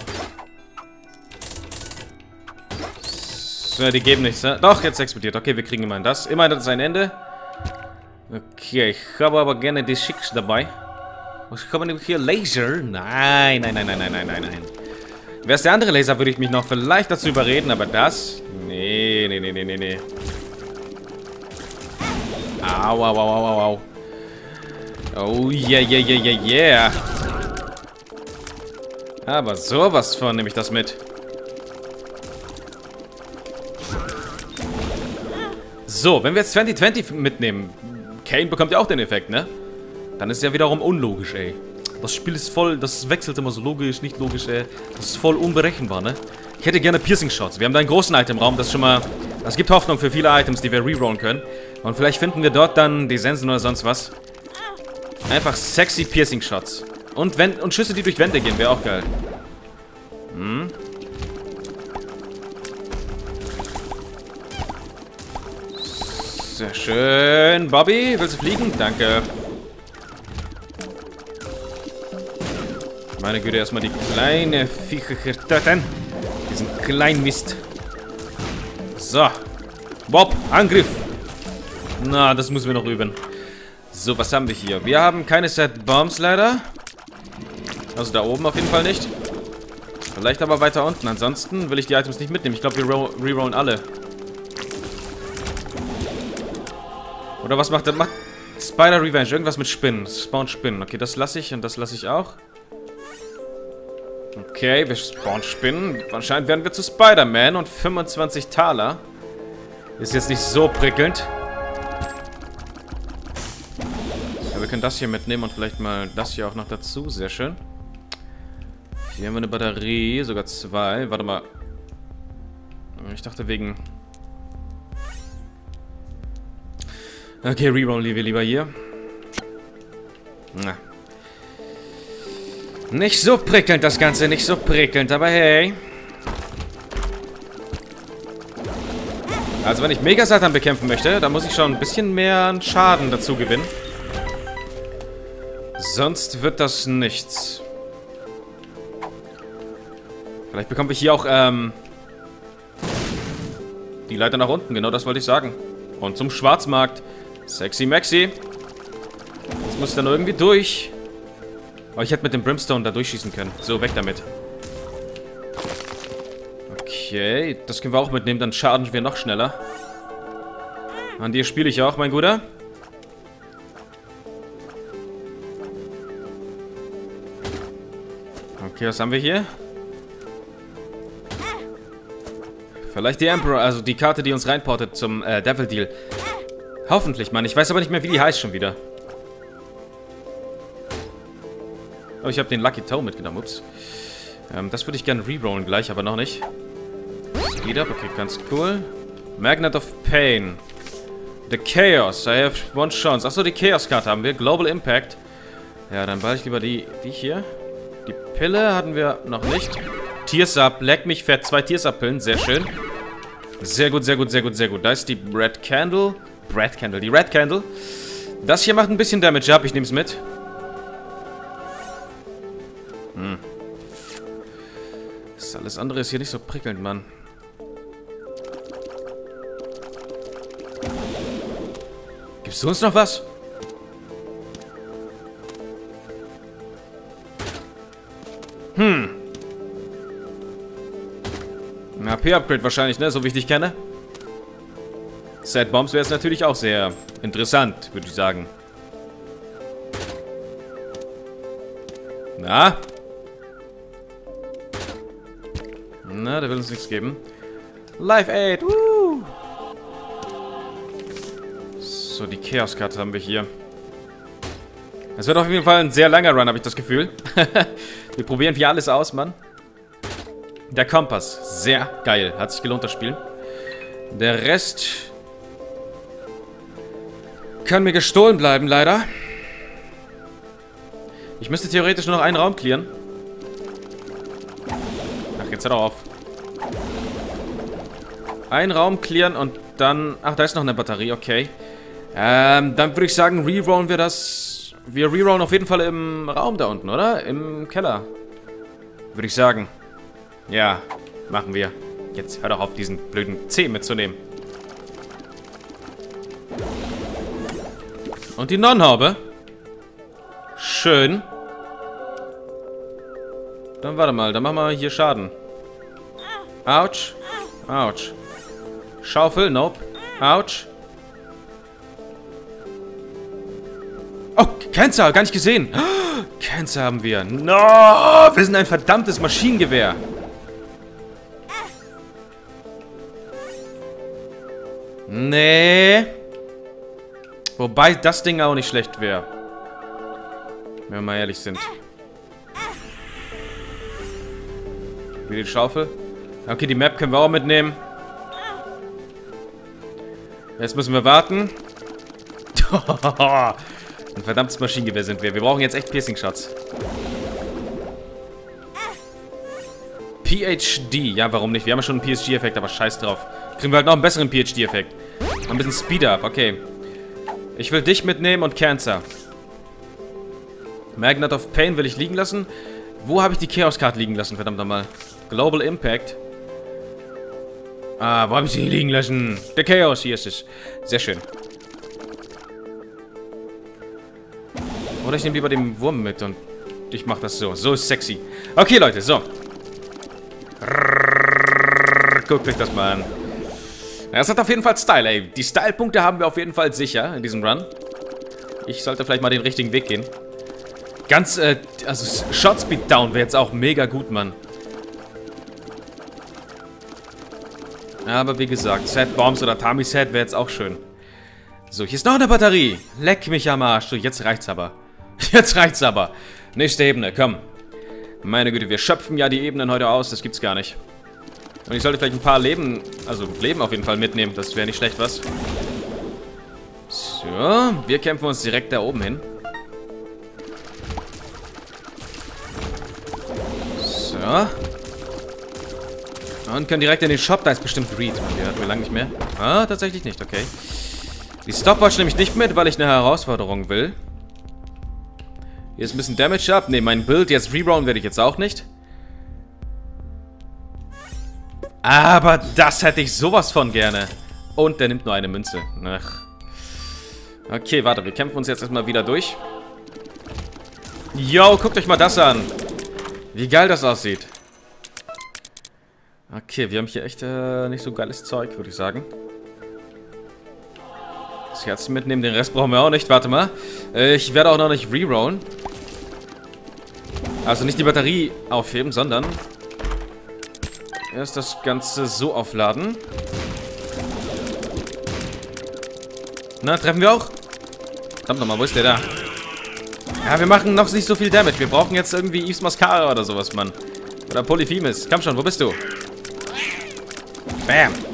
So, die geben nichts, ne? Doch, jetzt explodiert. Okay, wir kriegen immerhin das. Immerhin hat es ein Ende. Okay, ich habe aber gerne die Schicks dabei. Was haben wir hier? Laser? Nein, nein, nein, nein, nein, nein, nein, nein. Wäre es der andere Laser, würde ich mich noch vielleicht dazu überreden, aber das? Nee, nee, nee, nee, nee, nee. Au, au, au, au, au. Oh, yeah, yeah, yeah, yeah, yeah. Aber sowas von nehme ich das mit. So, wenn wir jetzt zwanzig zwanzig mitnehmen, Kane bekommt ja auch den Effekt, ne? Dann ist ja wiederum unlogisch, ey. Das Spiel ist voll, das wechselt immer so logisch, nicht logisch, ey. Das ist voll unberechenbar, ne? Ich hätte gerne Piercing Shots. Wir haben da einen großen Itemraum, das ist schon mal... Das gibt Hoffnung für viele Items, die wir rerollen können. Und vielleicht finden wir dort dann die Sensen oder sonst was. Einfach sexy Piercing Shots. Und, wenn, und Schüsse, die durch Wände gehen, wäre auch geil. Hm. Sehr schön. Bobby, willst du fliegen? Danke. Meine Güte, erstmal die kleine Viecher töten. Diesen kleinen Mist. So. Bob, Angriff. Na, das müssen wir noch üben. So, was haben wir hier? Wir haben keine Set Bombs leider. Also da oben auf jeden Fall nicht. Vielleicht aber weiter unten. Ansonsten will ich die Items nicht mitnehmen. Ich glaube, wir rerollen alle. Oder was macht das? Macht Spider Revenge. Irgendwas mit Spinnen. Spawn Spinnen. Okay, das lasse ich und das lasse ich auch. Okay, wir spawnen Spinnen. Anscheinend werden wir zu Spider-Man und fünfundzwanzig Taler. Ist jetzt nicht so prickelnd. Ja, wir können das hier mitnehmen und vielleicht mal das hier auch noch dazu. Sehr schön. Hier haben wir eine Batterie, sogar zwei. Warte mal. Ich dachte wegen... Okay, rerollen wir lieber hier. Na. Nicht so prickelnd das Ganze, nicht so prickelnd, aber hey. Also wenn ich Mega-Satan bekämpfen möchte, dann muss ich schon ein bisschen mehr an Schaden dazu gewinnen. Sonst wird das nichts. Vielleicht bekommen wir hier auch, ähm... die Leiter nach unten, genau das wollte ich sagen. Und zum Schwarzmarkt. Sexy Maxi. Das muss dann irgendwie durch. Aber ich hätte mit dem Brimstone da durchschießen können. So, weg damit. Okay, das können wir auch mitnehmen, dann schaden wir noch schneller. An dir spiele ich auch, mein Guter. Okay, was haben wir hier? Vielleicht die Emperor, also die Karte, die uns reinportet zum äh, Devil Deal. Hoffentlich, Mann. Ich weiß aber nicht mehr, wie die heißt schon wieder. Oh, ich habe den Lucky Toe mitgenommen. Ups. Ähm, das würde ich gerne rerollen gleich, aber noch nicht. Speed up, okay, ganz cool. Magnet of Pain. The Chaos. I have one chance. Achso, die Chaos-Karte haben wir. Global Impact. Ja, dann behalte ich lieber die, die hier. Die Pille hatten wir noch nicht. Tears Up. Leck mich fett. Zwei Tears Up-Pillen. Sehr schön. Sehr gut, sehr gut, sehr gut, sehr gut. Da ist die Red Candle. Red Candle. Die Red Candle. Das hier macht ein bisschen Damage ab. Ich nehme es mit. Hm. Das alles andere ist hier nicht so prickelnd, Mann. Gibst du uns noch was? Hm. Ein H P-Upgrade wahrscheinlich, ne? So wie ich dich kenne. Sad Bombs wäre es natürlich auch sehr interessant, würde ich sagen. Na? Na, der will uns nichts geben. Live Aid, woo! So, die Chaos-Karte haben wir hier. Das wird auf jeden Fall ein sehr langer Run, habe ich das Gefühl. Wir probieren hier alles aus, Mann. Der Kompass, sehr geil. Hat sich gelohnt, das Spiel. Der Rest kann mir gestohlen bleiben, leider. Ich müsste theoretisch nur noch einen Raum clearen. Ach, jetzt hör doch auf. Einen Raum clearen und dann... Ach, da ist noch eine Batterie, okay. Ähm, dann würde ich sagen, rerollen wir das... Wir rerollen auf jeden Fall im Raum da unten, oder? Im Keller. Würde ich sagen. Ja, machen wir. Jetzt hör doch auf, diesen blöden C mitzunehmen. Und die Nonnenhaube. Schön. Dann warte mal, dann machen wir hier Schaden. Autsch. Autsch. Schaufel, nope. Autsch. Oh, Cancer, gar nicht gesehen. Oh, Cancer haben wir. No, wir sind ein verdammtes Maschinengewehr. Nee. Wobei das Ding auch nicht schlecht wäre. Wenn wir mal ehrlich sind. Wie die Schaufel. Okay, die Map können wir auch mitnehmen. Jetzt müssen wir warten. Ein verdammtes Maschinengewehr sind wir. Wir brauchen jetzt echt Piercing-Shots. P H D. Ja, warum nicht? Wir haben ja schon einen P S G-Effekt, aber scheiß drauf. Kriegen wir halt noch einen besseren P H D-Effekt. Ein bisschen Speed-Up, okay. Ich will dich mitnehmen und Cancer. Magnet of Pain will ich liegen lassen. Wo habe ich die Chaos-Card liegen lassen, verdammt nochmal? Global Impact. Ah, wo habe ich sie liegen lassen? Der Chaos, hier ist es. Sehr schön. Oder ich nehme lieber den Wurm mit und ich mache das so. So ist sexy. Okay, Leute, so. Guckt euch das mal an. Das hat auf jeden Fall Style, ey. Die Style-Punkte haben wir auf jeden Fall sicher in diesem Run. Ich sollte vielleicht mal den richtigen Weg gehen. Ganz, äh, also Shot Speed Down wäre jetzt auch mega gut, Mann. Aber wie gesagt, Sad Bombs oder Tami Sad wäre jetzt auch schön. So, hier ist noch eine Batterie. Leck mich am Arsch. So, jetzt reicht's aber. Jetzt reicht's aber. Nächste Ebene, komm. Meine Güte, wir schöpfen ja die Ebenen heute aus. Das gibt's gar nicht. Und ich sollte vielleicht ein paar Leben, also Leben auf jeden Fall mitnehmen. Das wäre nicht schlecht, was? So, wir kämpfen uns direkt da oben hin. So. Und können direkt in den Shop. Da ist bestimmt Greed. Den hatten wir lange nicht mehr. Ah, tatsächlich nicht, okay. Die Stopwatch nehme ich nicht mit, weil ich eine Herausforderung will. Hier ist ein bisschen Damage ab. Ne, mein Build jetzt rerollen werde ich jetzt auch nicht. Aber das hätte ich sowas von gerne. Und der nimmt nur eine Münze. Ach. Okay, warte, wir kämpfen uns jetzt erstmal wieder durch. Yo, guckt euch mal das an. Wie geil das aussieht. Okay, wir haben hier echt äh, nicht so geiles Zeug, würde ich sagen. Das Herz mitnehmen, den Rest brauchen wir auch nicht. Warte mal. Äh, ich werde auch noch nicht rerollen. Also nicht die Batterie aufheben, sondern erst das Ganze so aufladen. Na, treffen wir auch? Verdammt nochmal, wo ist der da? Ja, wir machen noch nicht so viel Damage. Wir brauchen jetzt irgendwie Yves Mascara oder sowas, Mann. Oder Polyphemus. Komm schon, wo bist du? Bam.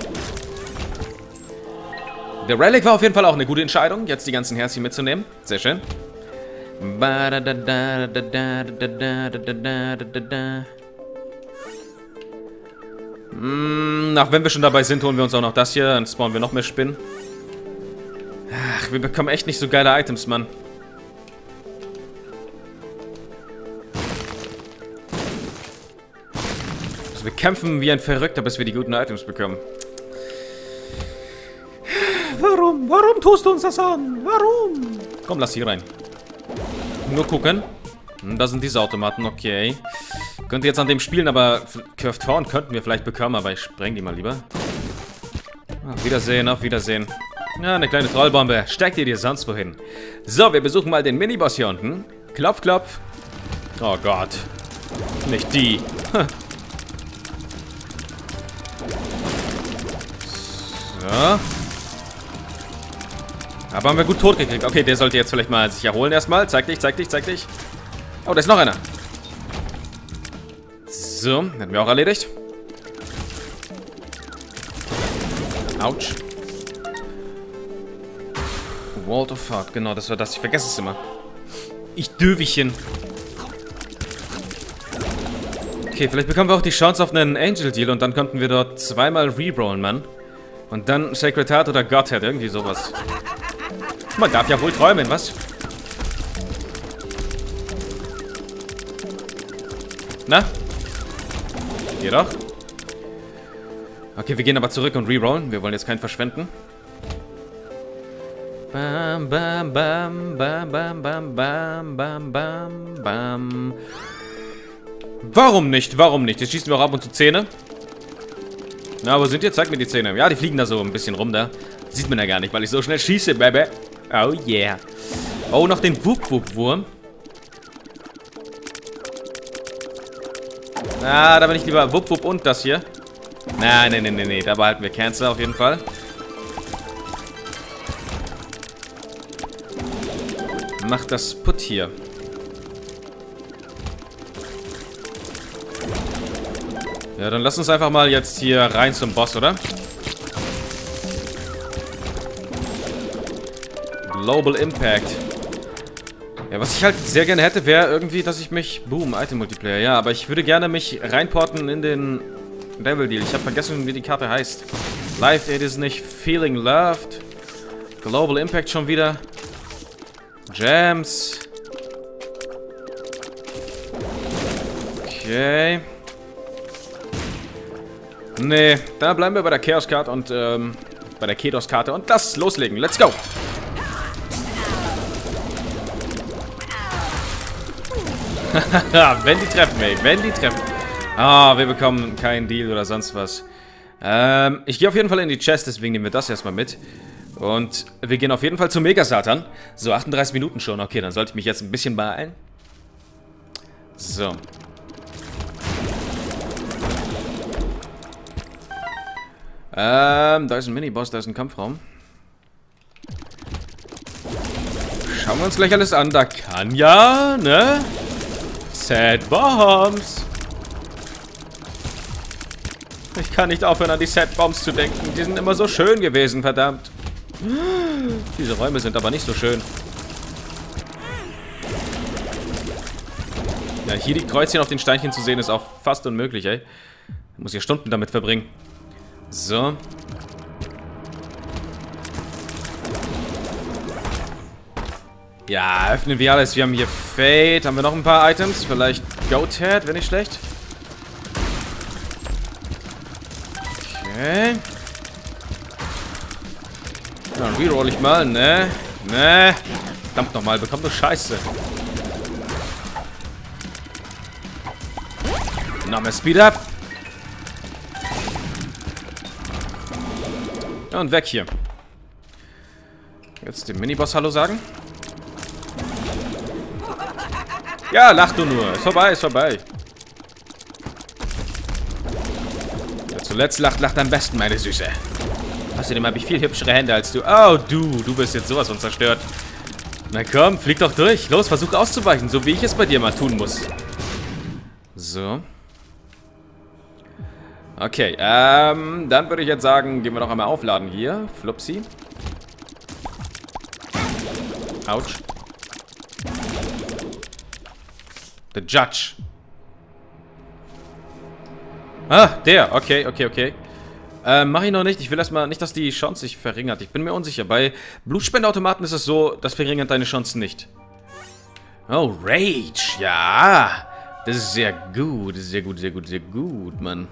Der Relic war auf jeden Fall auch eine gute Entscheidung, jetzt die ganzen Herzchen mitzunehmen. Sehr schön. Hm, ach, wenn wir schon dabei sind, holen wir uns auch noch das hier. Dann spawnen wir noch mehr Spinnen. Ach, wir bekommen echt nicht so geile Items, Mann. Also wir kämpfen wie ein Verrückter, bis wir die guten Items bekommen. Warum? Warum tust du uns das an? Warum? Komm, lass hier rein. Nur gucken. Da sind diese Automaten, okay. Könnte jetzt an dem spielen, aber Curved Horn könnten wir vielleicht bekommen, aber ich spreng die mal lieber. Auf Wiedersehen, auf Wiedersehen. Ja, eine kleine Trollbombe. Steckt ihr dir sonst wohin? So, wir besuchen mal den Miniboss hier unten. Klopf, klopf. Oh Gott. Nicht die. So. Aber haben wir gut tot gekriegt. Okay, der sollte jetzt vielleicht mal sich erholen erstmal. Zeig dich, zeig dich, zeig dich. Oh, da ist noch einer. So, hätten wir auch erledigt. Autsch. World of Heart, genau, das war das. Ich vergesse es immer. Ich Döwichen. Okay, vielleicht bekommen wir auch die Chance auf einen Angel Deal und dann könnten wir dort zweimal rerollen, Mann. Und dann Sacred Heart oder Godhead, irgendwie sowas. Man darf ja wohl träumen, was? Na? Hier doch. Okay, wir gehen aber zurück und rerollen. Wir wollen jetzt keinen verschwenden. Bam, bam, bam, bam, bam, bam, bam, bam, bam, bam. Warum nicht? Warum nicht? Jetzt schießen wir auch ab und zu Zähne. Na, wo sind ihr? Zeig mir die Zähne. Ja, die fliegen da so ein bisschen rum da. Sieht man ja gar nicht, weil ich so schnell schieße, Baby. Oh yeah. Oh, noch den Wup-Wup-Wurm. Ah, da bin ich lieber Wup-Wup und das hier. Nein, nein, nein, nein, nein. Da behalten wir Cancer auf jeden Fall. Mach das Put hier. Ja, dann lass uns einfach mal jetzt hier rein zum Boss, oder? Global Impact. Ja, was ich halt sehr gerne hätte, wäre irgendwie, dass ich mich... Boom, Item Multiplayer. Ja, aber ich würde gerne mich reinporten in den Devil Deal. Ich habe vergessen, wie die Karte heißt. Life, it is nicht feeling loved. Global Impact schon wieder. Gems. Okay. Nee, da bleiben wir bei der Chaos-Karte und, ähm, bei der Kedos-Karte und das loslegen. Let's go! Wenn die treffen, ey. Wenn die treffen. Ah, wir bekommen keinen Deal oder sonst was. Ähm, ich gehe auf jeden Fall in die Chest, deswegen nehmen wir das erstmal mit. Und wir gehen auf jeden Fall zu Mega-Satan. So, achtunddreißig Minuten schon. Okay, dann sollte ich mich jetzt ein bisschen beeilen. So. Ähm, da ist ein Miniboss, da ist ein Kampfraum. Schauen wir uns gleich alles an. Da kann ja, ne? Sad Bombs. Ich kann nicht aufhören, an die Sad Bombs zu denken. Die sind immer so schön gewesen, verdammt. Diese Räume sind aber nicht so schön. Ja, hier die Kreuzchen auf den Steinchen zu sehen, ist auch fast unmöglich, ey. Ich muss hier Stunden damit verbringen. So. Ja, öffnen wir alles. Wir haben hier Fate. Haben wir noch ein paar Items? Vielleicht Goathead, wenn nicht schlecht. Okay. Dann reroll ich mal, ne? Ne? Verdammt nochmal, bekomm du Scheiße. Noch mehr Speed up. Und weg hier. Jetzt dem Miniboss Hallo sagen. Ja, lach du nur. Ist vorbei, ist vorbei. Zuletzt lacht, lacht am besten, meine Süße. Außerdem habe ich viel hübschere Hände als du. Oh, du. Du bist jetzt sowas von zerstört. Na komm, flieg doch durch. Los, versuch auszuweichen, so wie ich es bei dir mal tun muss. So. Okay, ähm, dann würde ich jetzt sagen, gehen wir noch einmal aufladen hier. Flupsi. Autsch. The Judge. Ah, der. Okay, okay, okay. Ähm, mach ich noch nicht. Ich will erstmal nicht, dass die Chance sich verringert. Ich bin mir unsicher. Bei Blutspendeautomaten ist es so, das verringert deine Chancen nicht. Oh, Rage. Ja. Das ist sehr gut. Das ist sehr gut, sehr gut, sehr gut, Mann.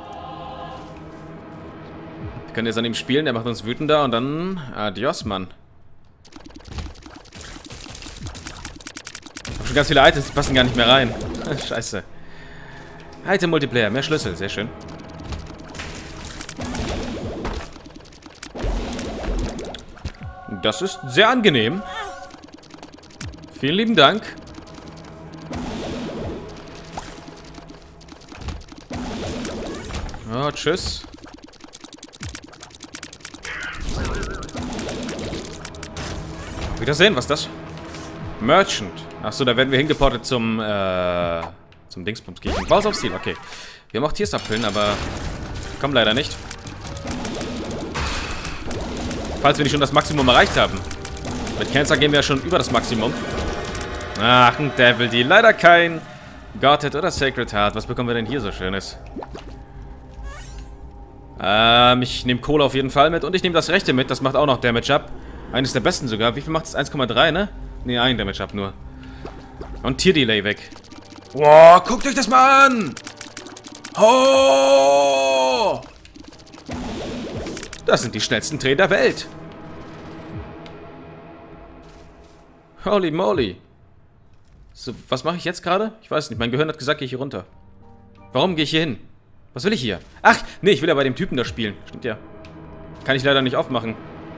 Wir können jetzt an ihm spielen. Der macht uns wütender und dann... Adios, Mann. Ich hab schon ganz viele Items, die passen gar nicht mehr rein. Scheiße. Item Multiplayer. Mehr Schlüssel. Sehr schön. Das ist sehr angenehm. Vielen lieben Dank. Oh, tschüss. Wiedersehen, was ist das? Merchant. Achso, da werden wir hingeportet zum, äh, zum Dingsbums gegen. Baus auf Ziel, okay. Wir haben auch Tierstab-Pillen, aber kommen leider nicht. Falls wir nicht schon das Maximum erreicht haben. Mit Cancer gehen wir ja schon über das Maximum. Ach, ein Devil Deal. Leider kein Godhead oder Sacred Heart. Was bekommen wir denn hier so Schönes? Ähm, ich nehme Kohle auf jeden Fall mit. Und ich nehme das rechte mit. Das macht auch noch Damage ab. Eines der besten sogar. Wie viel macht es? eins Komma drei, ne? Ne, ein Damage ab nur. Und Tierdelay weg. Wow, guckt euch das mal an! Oh! Das sind die schnellsten Tränen der Welt. Holy moly. So, was mache ich jetzt gerade? Ich weiß nicht. Mein Gehirn hat gesagt, gehe ich hier runter. Warum gehe ich hier hin? Was will ich hier? Ach, nee, ich will ja bei dem Typen da spielen. Stimmt ja. Kann ich leider nicht aufmachen.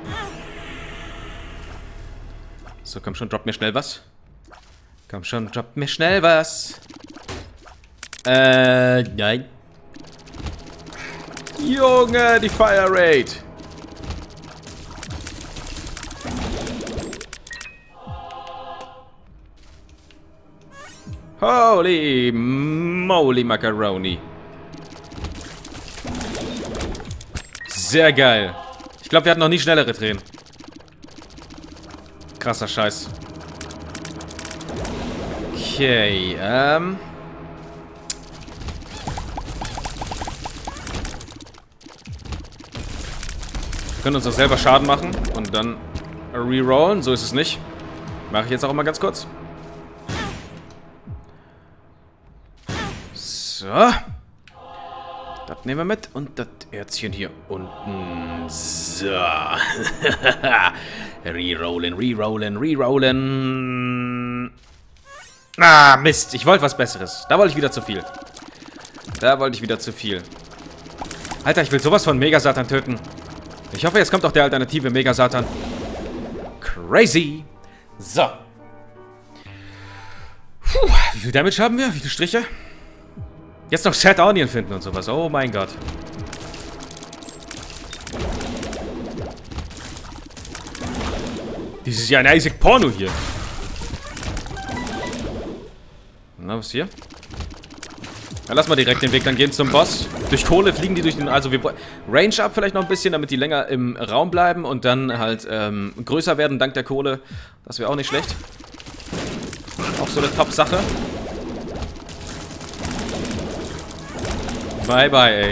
So, komm schon, drop mir schnell was. Komm schon, drop mir schnell was. Äh, nein. Junge, die Fire Rate. Holy moly Macaroni. Sehr geil. Ich glaube, wir hatten noch nie schnellere Tränen. Krasser Scheiß. Okay, ähm... wir können uns auch selber Schaden machen und dann rerollen. So ist es nicht. Mache ich jetzt auch mal ganz kurz. So. Das nehmen wir mit. Und das Erzchen hier unten. So. Rerollen, rerollen, rerollen. Ah, Mist. Ich wollte was Besseres. Da wollte ich wieder zu viel. Da wollte ich wieder zu viel. Alter, ich will sowas von Mega-Satan töten. Ich hoffe, jetzt kommt auch der alternative Mega-Satan. Crazy. So. Puh, wie viel Damage haben wir? Wie viele Striche? Jetzt noch Sad Onion finden und sowas. Oh mein Gott. Dieses ist ja ein Isaac Porno hier. Na, was hier? Ja, lass mal direkt den Weg dann gehen zum Boss. Durch Kohle fliegen die durch den... Also wir... Range up vielleicht noch ein bisschen, damit die länger im Raum bleiben und dann halt ähm, größer werden dank der Kohle. Das wäre auch nicht schlecht. Auch so eine Top-Sache. Bye, bye, ey.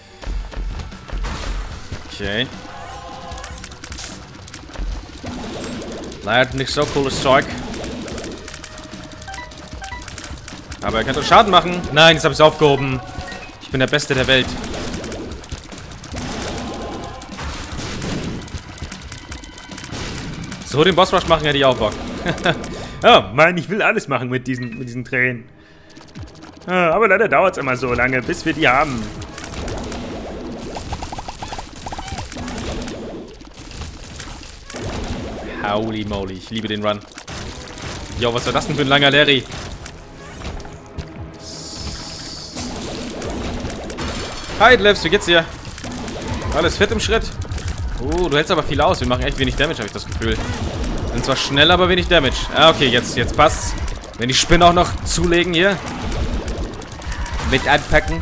Okay. Leider nicht so cooles Zeug. Aber er kann doch Schaden machen. Nein, jetzt habe ich es aufgehoben. Ich bin der Beste der Welt. So, den Bossrush machen hätte ich auch Bock. Oh Mann, ich will alles machen mit diesen, mit diesen Tränen. Aber leider dauert es immer so lange, bis wir die haben. Holy moly, ich liebe den Run. Jo, was war das denn für ein langer Larry? Hi, Dlevs, wie geht's dir? Alles fit im Schritt? Oh, du hältst aber viel aus. Wir machen echt wenig Damage, habe ich das Gefühl. Sind zwar schnell, aber wenig Damage. Ah, okay, jetzt, jetzt passt's. Wenn die Spinne auch noch zulegen hier. Mit anpacken.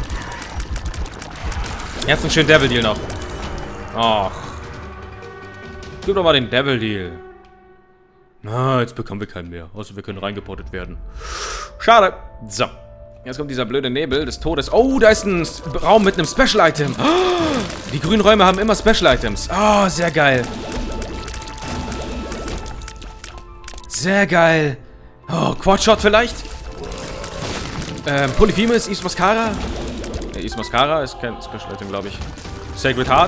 Jetzt einen schönen Devil Deal noch. Ach. Gib doch mal den Devil Deal. Na, jetzt bekommen wir keinen mehr. Außer wir können reingeportet werden. Schade. So. Jetzt kommt dieser blöde Nebel des Todes. Oh, da ist ein Raum mit einem Special Item. Oh, die grünen Räume haben immer Special Items. Oh, sehr geil. Sehr geil. Oh, Quadshot vielleicht? Ähm, Polyphemus, East Mascara. Ne, East Mascara ist kein Special Item, glaube ich. Sacred Heart.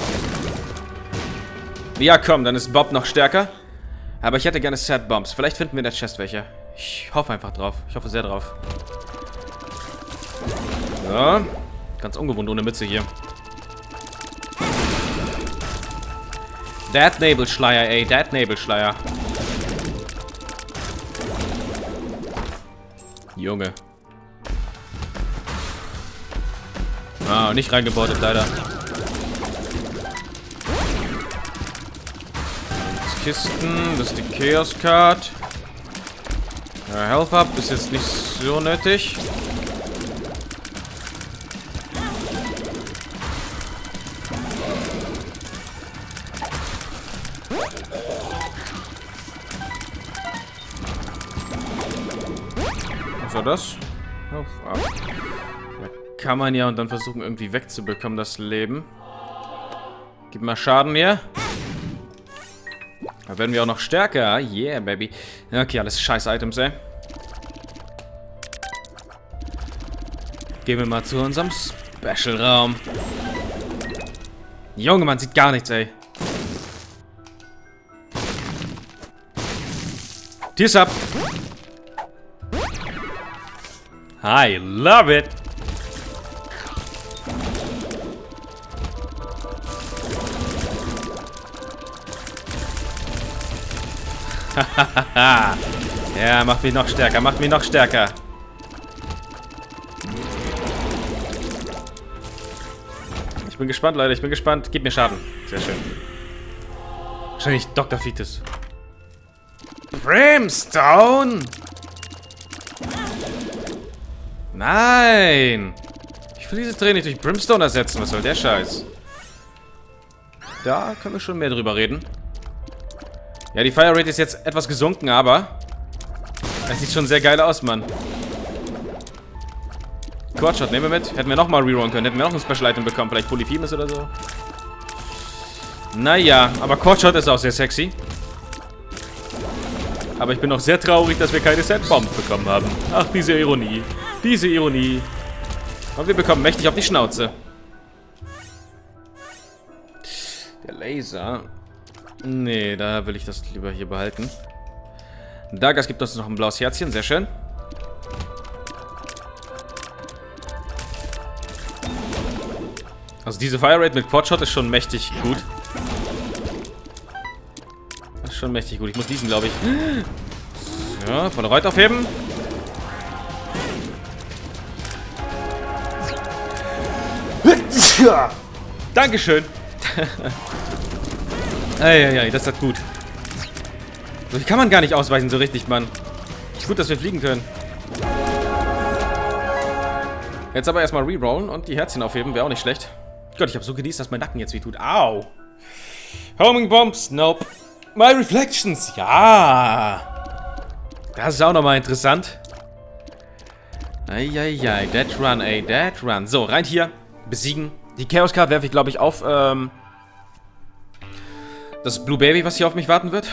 Ja, komm, dann ist Bob noch stärker. Aber ich hätte gerne Sad Bombs. Vielleicht finden wir in der Chest welche. Ich hoffe einfach drauf. Ich hoffe sehr drauf. So. Ganz ungewohnt ohne Mütze hier. Dead Nebelschleier, ey. Dead Nebelschleier. Junge. Ah, nicht reingebordet, leider. Das Kisten, das ist die Chaos Card. Ja, Health Up ist jetzt nicht so nötig. Was war das? Health Up. Da kann man ja und dann versuchen irgendwie wegzubekommen, das Leben. Gib mal Schaden hier. Da werden wir auch noch stärker. Yeah, baby. Okay, alles scheiß Items, ey. Gehen wir mal zu unserem Special-Raum. Junge, man sieht gar nichts, ey. Tears up. I love it. Ja, macht mich noch stärker, macht mich noch stärker. Ich bin gespannt, Leute, ich bin gespannt. Gib mir Schaden. Sehr schön. Wahrscheinlich Doktor Fetus. Brimstone! Nein! Ich will dieses Training durch Brimstone ersetzen. Was soll der Scheiß? Da können wir schon mehr drüber reden. Ja, die Fire Rate ist jetzt etwas gesunken, aber das sieht schon sehr geil aus, Mann. Quadshot, nehmen wir mit. Hätten wir nochmal rerollen können. Hätten wir noch ein Special Item bekommen. Vielleicht Polyphemus oder so. Naja, aber Quadshot ist auch sehr sexy. Aber ich bin auch sehr traurig, dass wir keine Sad Bombs bekommen haben. Ach, diese Ironie. Diese Ironie. Und wir bekommen mächtig auf die Schnauze. Der Laser. Nee, da will ich das lieber hier behalten. Dagas gibt uns noch ein blaues Herzchen, sehr schön. Also diese Fire Rate mit Quadshot ist schon mächtig gut. Das ist schon mächtig gut. Ich muss diesen, glaube ich. Ja, von der Reut aufheben. Dankeschön. Eieiei, das ist gut. So viel kann man gar nicht ausweichen so richtig, Mann. Gut, dass wir fliegen können. Jetzt aber erstmal rerollen und die Herzchen aufheben, wäre auch nicht schlecht. Gott, ich habe so genießt, dass mein Nacken jetzt wehtut. Au! Homing Bombs, nope. My Reflections, ja! Das ist auch nochmal interessant. Eieiei, Dead Run, ey, Dead Run. So, rein hier, besiegen. Die Chaos Card werfe ich, glaube ich, auf, ähm... das Blue Baby, was hier auf mich warten wird.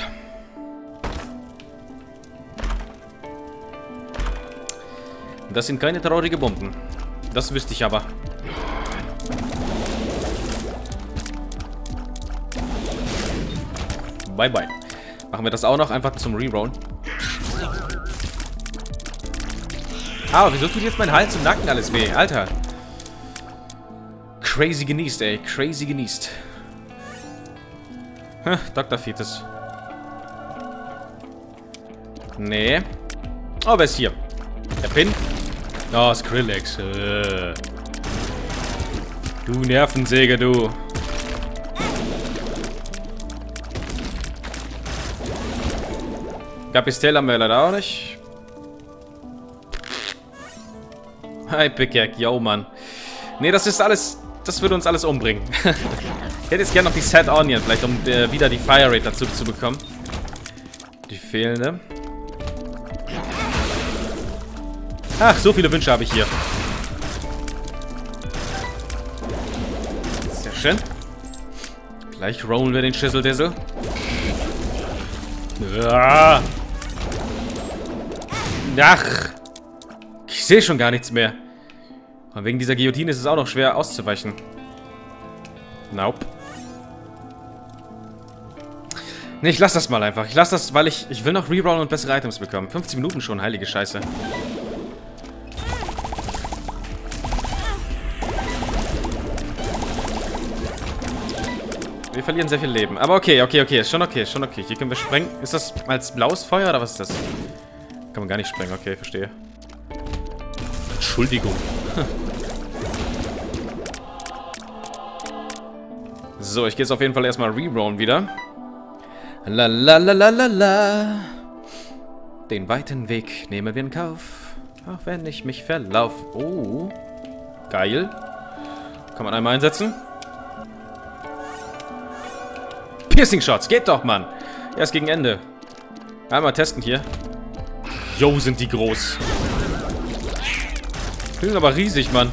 Das sind keine traurigen Bomben. Das wüsste ich aber. Bye, bye. Machen wir das auch noch einfach zum Rerollen. Ah, wieso tut jetzt mein Hals und Nacken alles weh? Alter. Crazy genießt, ey. Crazy genießt. Doktor Fetus. Nee. Oh, wer ist hier? Der Pin? Oh, Skrillex. Äh. Du Nervensäge, du. Capistel haben wir leider auch nicht. Hi, Pickaxe. Yo, Mann. Nee, das ist alles... Das würde uns alles umbringen. Ich hätte jetzt gerne noch die Set Onion, vielleicht um äh, wieder die Fire Rate dazu zu bekommen. Die fehlende. Ach, so viele Wünsche habe ich hier. Sehr schön. Gleich rollen wir den Schissel-Dissel. Ach. Ich sehe schon gar nichts mehr. Und wegen dieser Guillotine ist es auch noch schwer auszuweichen. Nope. Ne, ich lasse das mal einfach. Ich lasse das, weil ich... Ich will noch rerollen und bessere Items bekommen. fünfzehn Minuten schon, heilige Scheiße. Wir verlieren sehr viel Leben. Aber okay, okay, okay. Ist schon okay, ist schon okay. Hier können wir sprengen. Ist das als blaues Feuer oder was ist das? Kann man gar nicht sprengen. Okay, verstehe. Entschuldigung. So, ich gehe jetzt auf jeden Fall erstmal rerollen wieder. La la la la la la. Den weiten Weg nehmen wir in Kauf. Auch wenn ich mich verlauf. Oh. Geil. Kann man einmal einsetzen. Piercing Shots, geht doch, Mann. Erst gegen Ende. Einmal testen hier. Jo, sind die groß. Die sind aber riesig, Mann.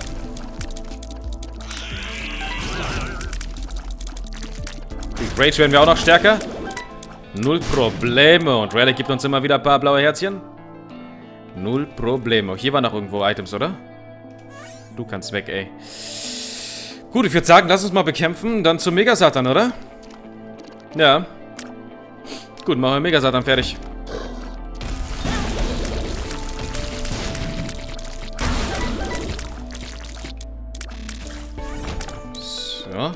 Die Rage werden wir auch noch stärker. Null Probleme. Und Relic gibt uns immer wieder ein paar blaue Herzchen. Null Probleme. Hier waren noch irgendwo Items, oder? Du kannst weg, ey. Gut, ich würde sagen, lass uns mal bekämpfen. Dann zum Mega-Satan, oder? Ja. Gut, machen wir Mega-Satan fertig. So.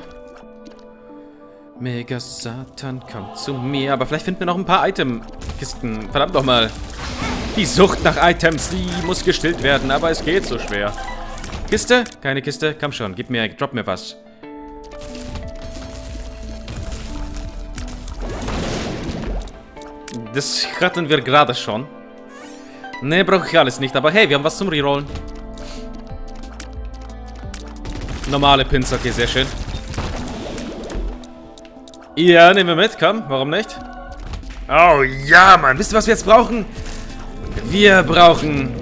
Mega-Satan, komm zu mir. Aber vielleicht finden wir noch ein paar Item-Kisten. Verdammt doch mal. Die Sucht nach Items, die muss gestillt werden. Aber es geht so schwer. Kiste? Keine Kiste? Komm schon, gib mir, drop mir was. Das hatten wir gerade schon. Ne, brauche ich alles nicht. Aber hey, wir haben was zum Rerollen. Normale Pins, okay, sehr schön. Ja, nehmen wir mit, komm, warum nicht? Oh ja, Mann. Wisst ihr, was wir jetzt brauchen? Wir brauchen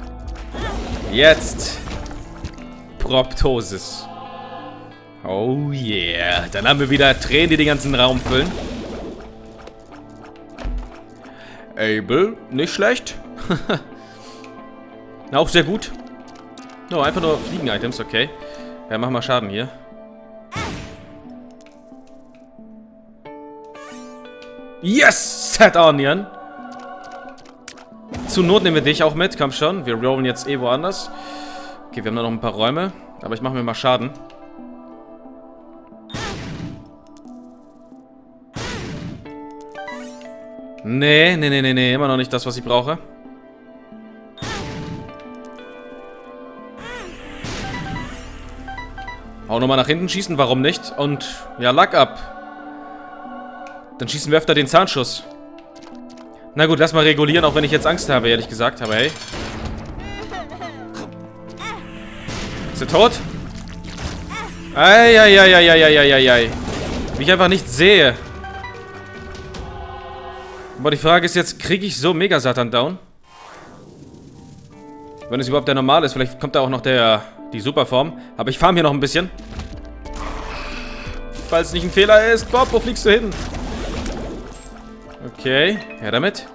jetzt Proptosis. Oh yeah. Dann haben wir wieder Tränen, die den ganzen Raum füllen. Able, nicht schlecht. Auch sehr gut. No, einfach nur Fliegen-Items, okay. Ja, machen wir Schaden hier. Yes! Set Onion! Zur Not nehmen wir dich auch mit, komm schon. Wir rollen jetzt eh woanders. Okay, wir haben da noch ein paar Räume. Aber ich mache mir mal Schaden. Nee, nee, nee, nee, nee. Immer noch nicht das, was ich brauche. Auch nochmal nach hinten schießen, warum nicht? Und, ja, Luck up. Dann schießen wir öfter den Zahnschuss. Na gut, lass mal regulieren, auch wenn ich jetzt Angst habe, ehrlich gesagt. Aber hey. Ist er tot? Eieieiei. Wie ich einfach nicht sehe. Aber die Frage ist jetzt, kriege ich so Mega-Satan down? Wenn es überhaupt der Normal ist, vielleicht kommt da auch noch der die Superform. Aber ich farm hier noch ein bisschen. Falls es nicht ein Fehler ist. Bob, wo fliegst du hin? Okay, her damit.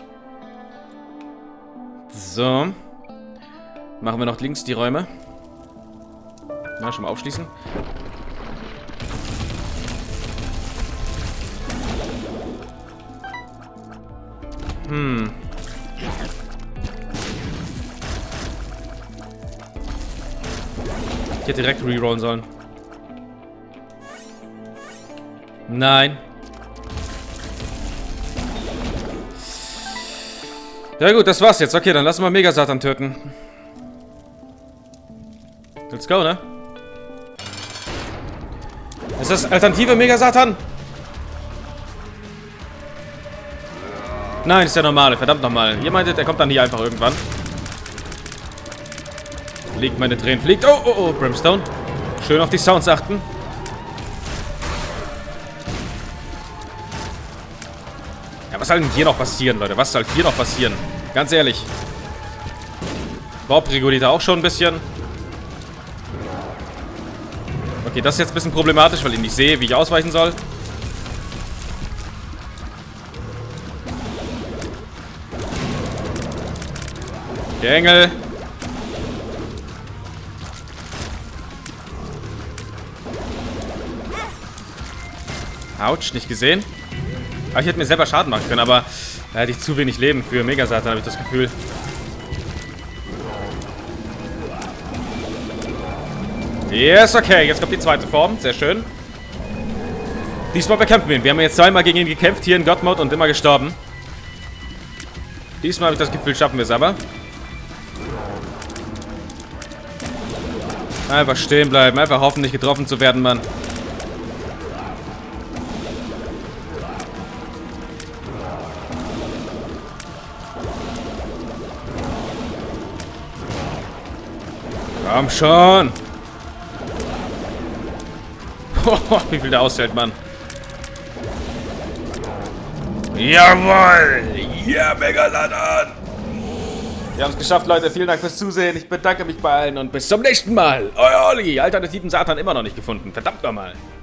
So. Machen wir noch links die Räume. Na, schon mal aufschließen. Hm. Ich hätte direkt rerollen sollen. Nein. Ja gut, das war's jetzt. Okay, dann lassen wir Mega-Satan töten. Let's go, ne? Ist das alternative Mega-Satan? Nein, ist der normale. Verdammt nochmal. Ihr meintet, er kommt dann hier einfach irgendwann. Fliegt, meine Tränen fliegt. Oh, oh, oh, Brimstone. Schön auf die Sounds achten. Ja, was soll denn hier noch passieren, Leute? Was soll hier noch passieren? Ganz ehrlich. Bob reguliert auch schon ein bisschen. Okay, das ist jetzt ein bisschen problematisch, weil ich nicht sehe, wie ich ausweichen soll. Der Engel. Autsch, nicht gesehen. Aber ich hätte mir selber Schaden machen können, aber da hätte ich zu wenig Leben für Mega-Satan, habe ich das Gefühl. Yes, okay, jetzt kommt die zweite Form, sehr schön. Diesmal bekämpfen wir ihn. Wir haben jetzt zweimal gegen ihn gekämpft, hier in God-Mode und immer gestorben. Diesmal habe ich das Gefühl, schaffen wir es aber. Einfach stehen bleiben, einfach hoffen, nicht getroffen zu werden, Mann. Komm schon! Wie viel der aushält, Mann. Jawohl! Ja, Mega-Satan! Wir haben es geschafft, Leute. Vielen Dank fürs Zusehen. Ich bedanke mich bei allen und bis zum nächsten Mal. Euer Olli. Alternativen Satan immer noch nicht gefunden. Verdammt nochmal.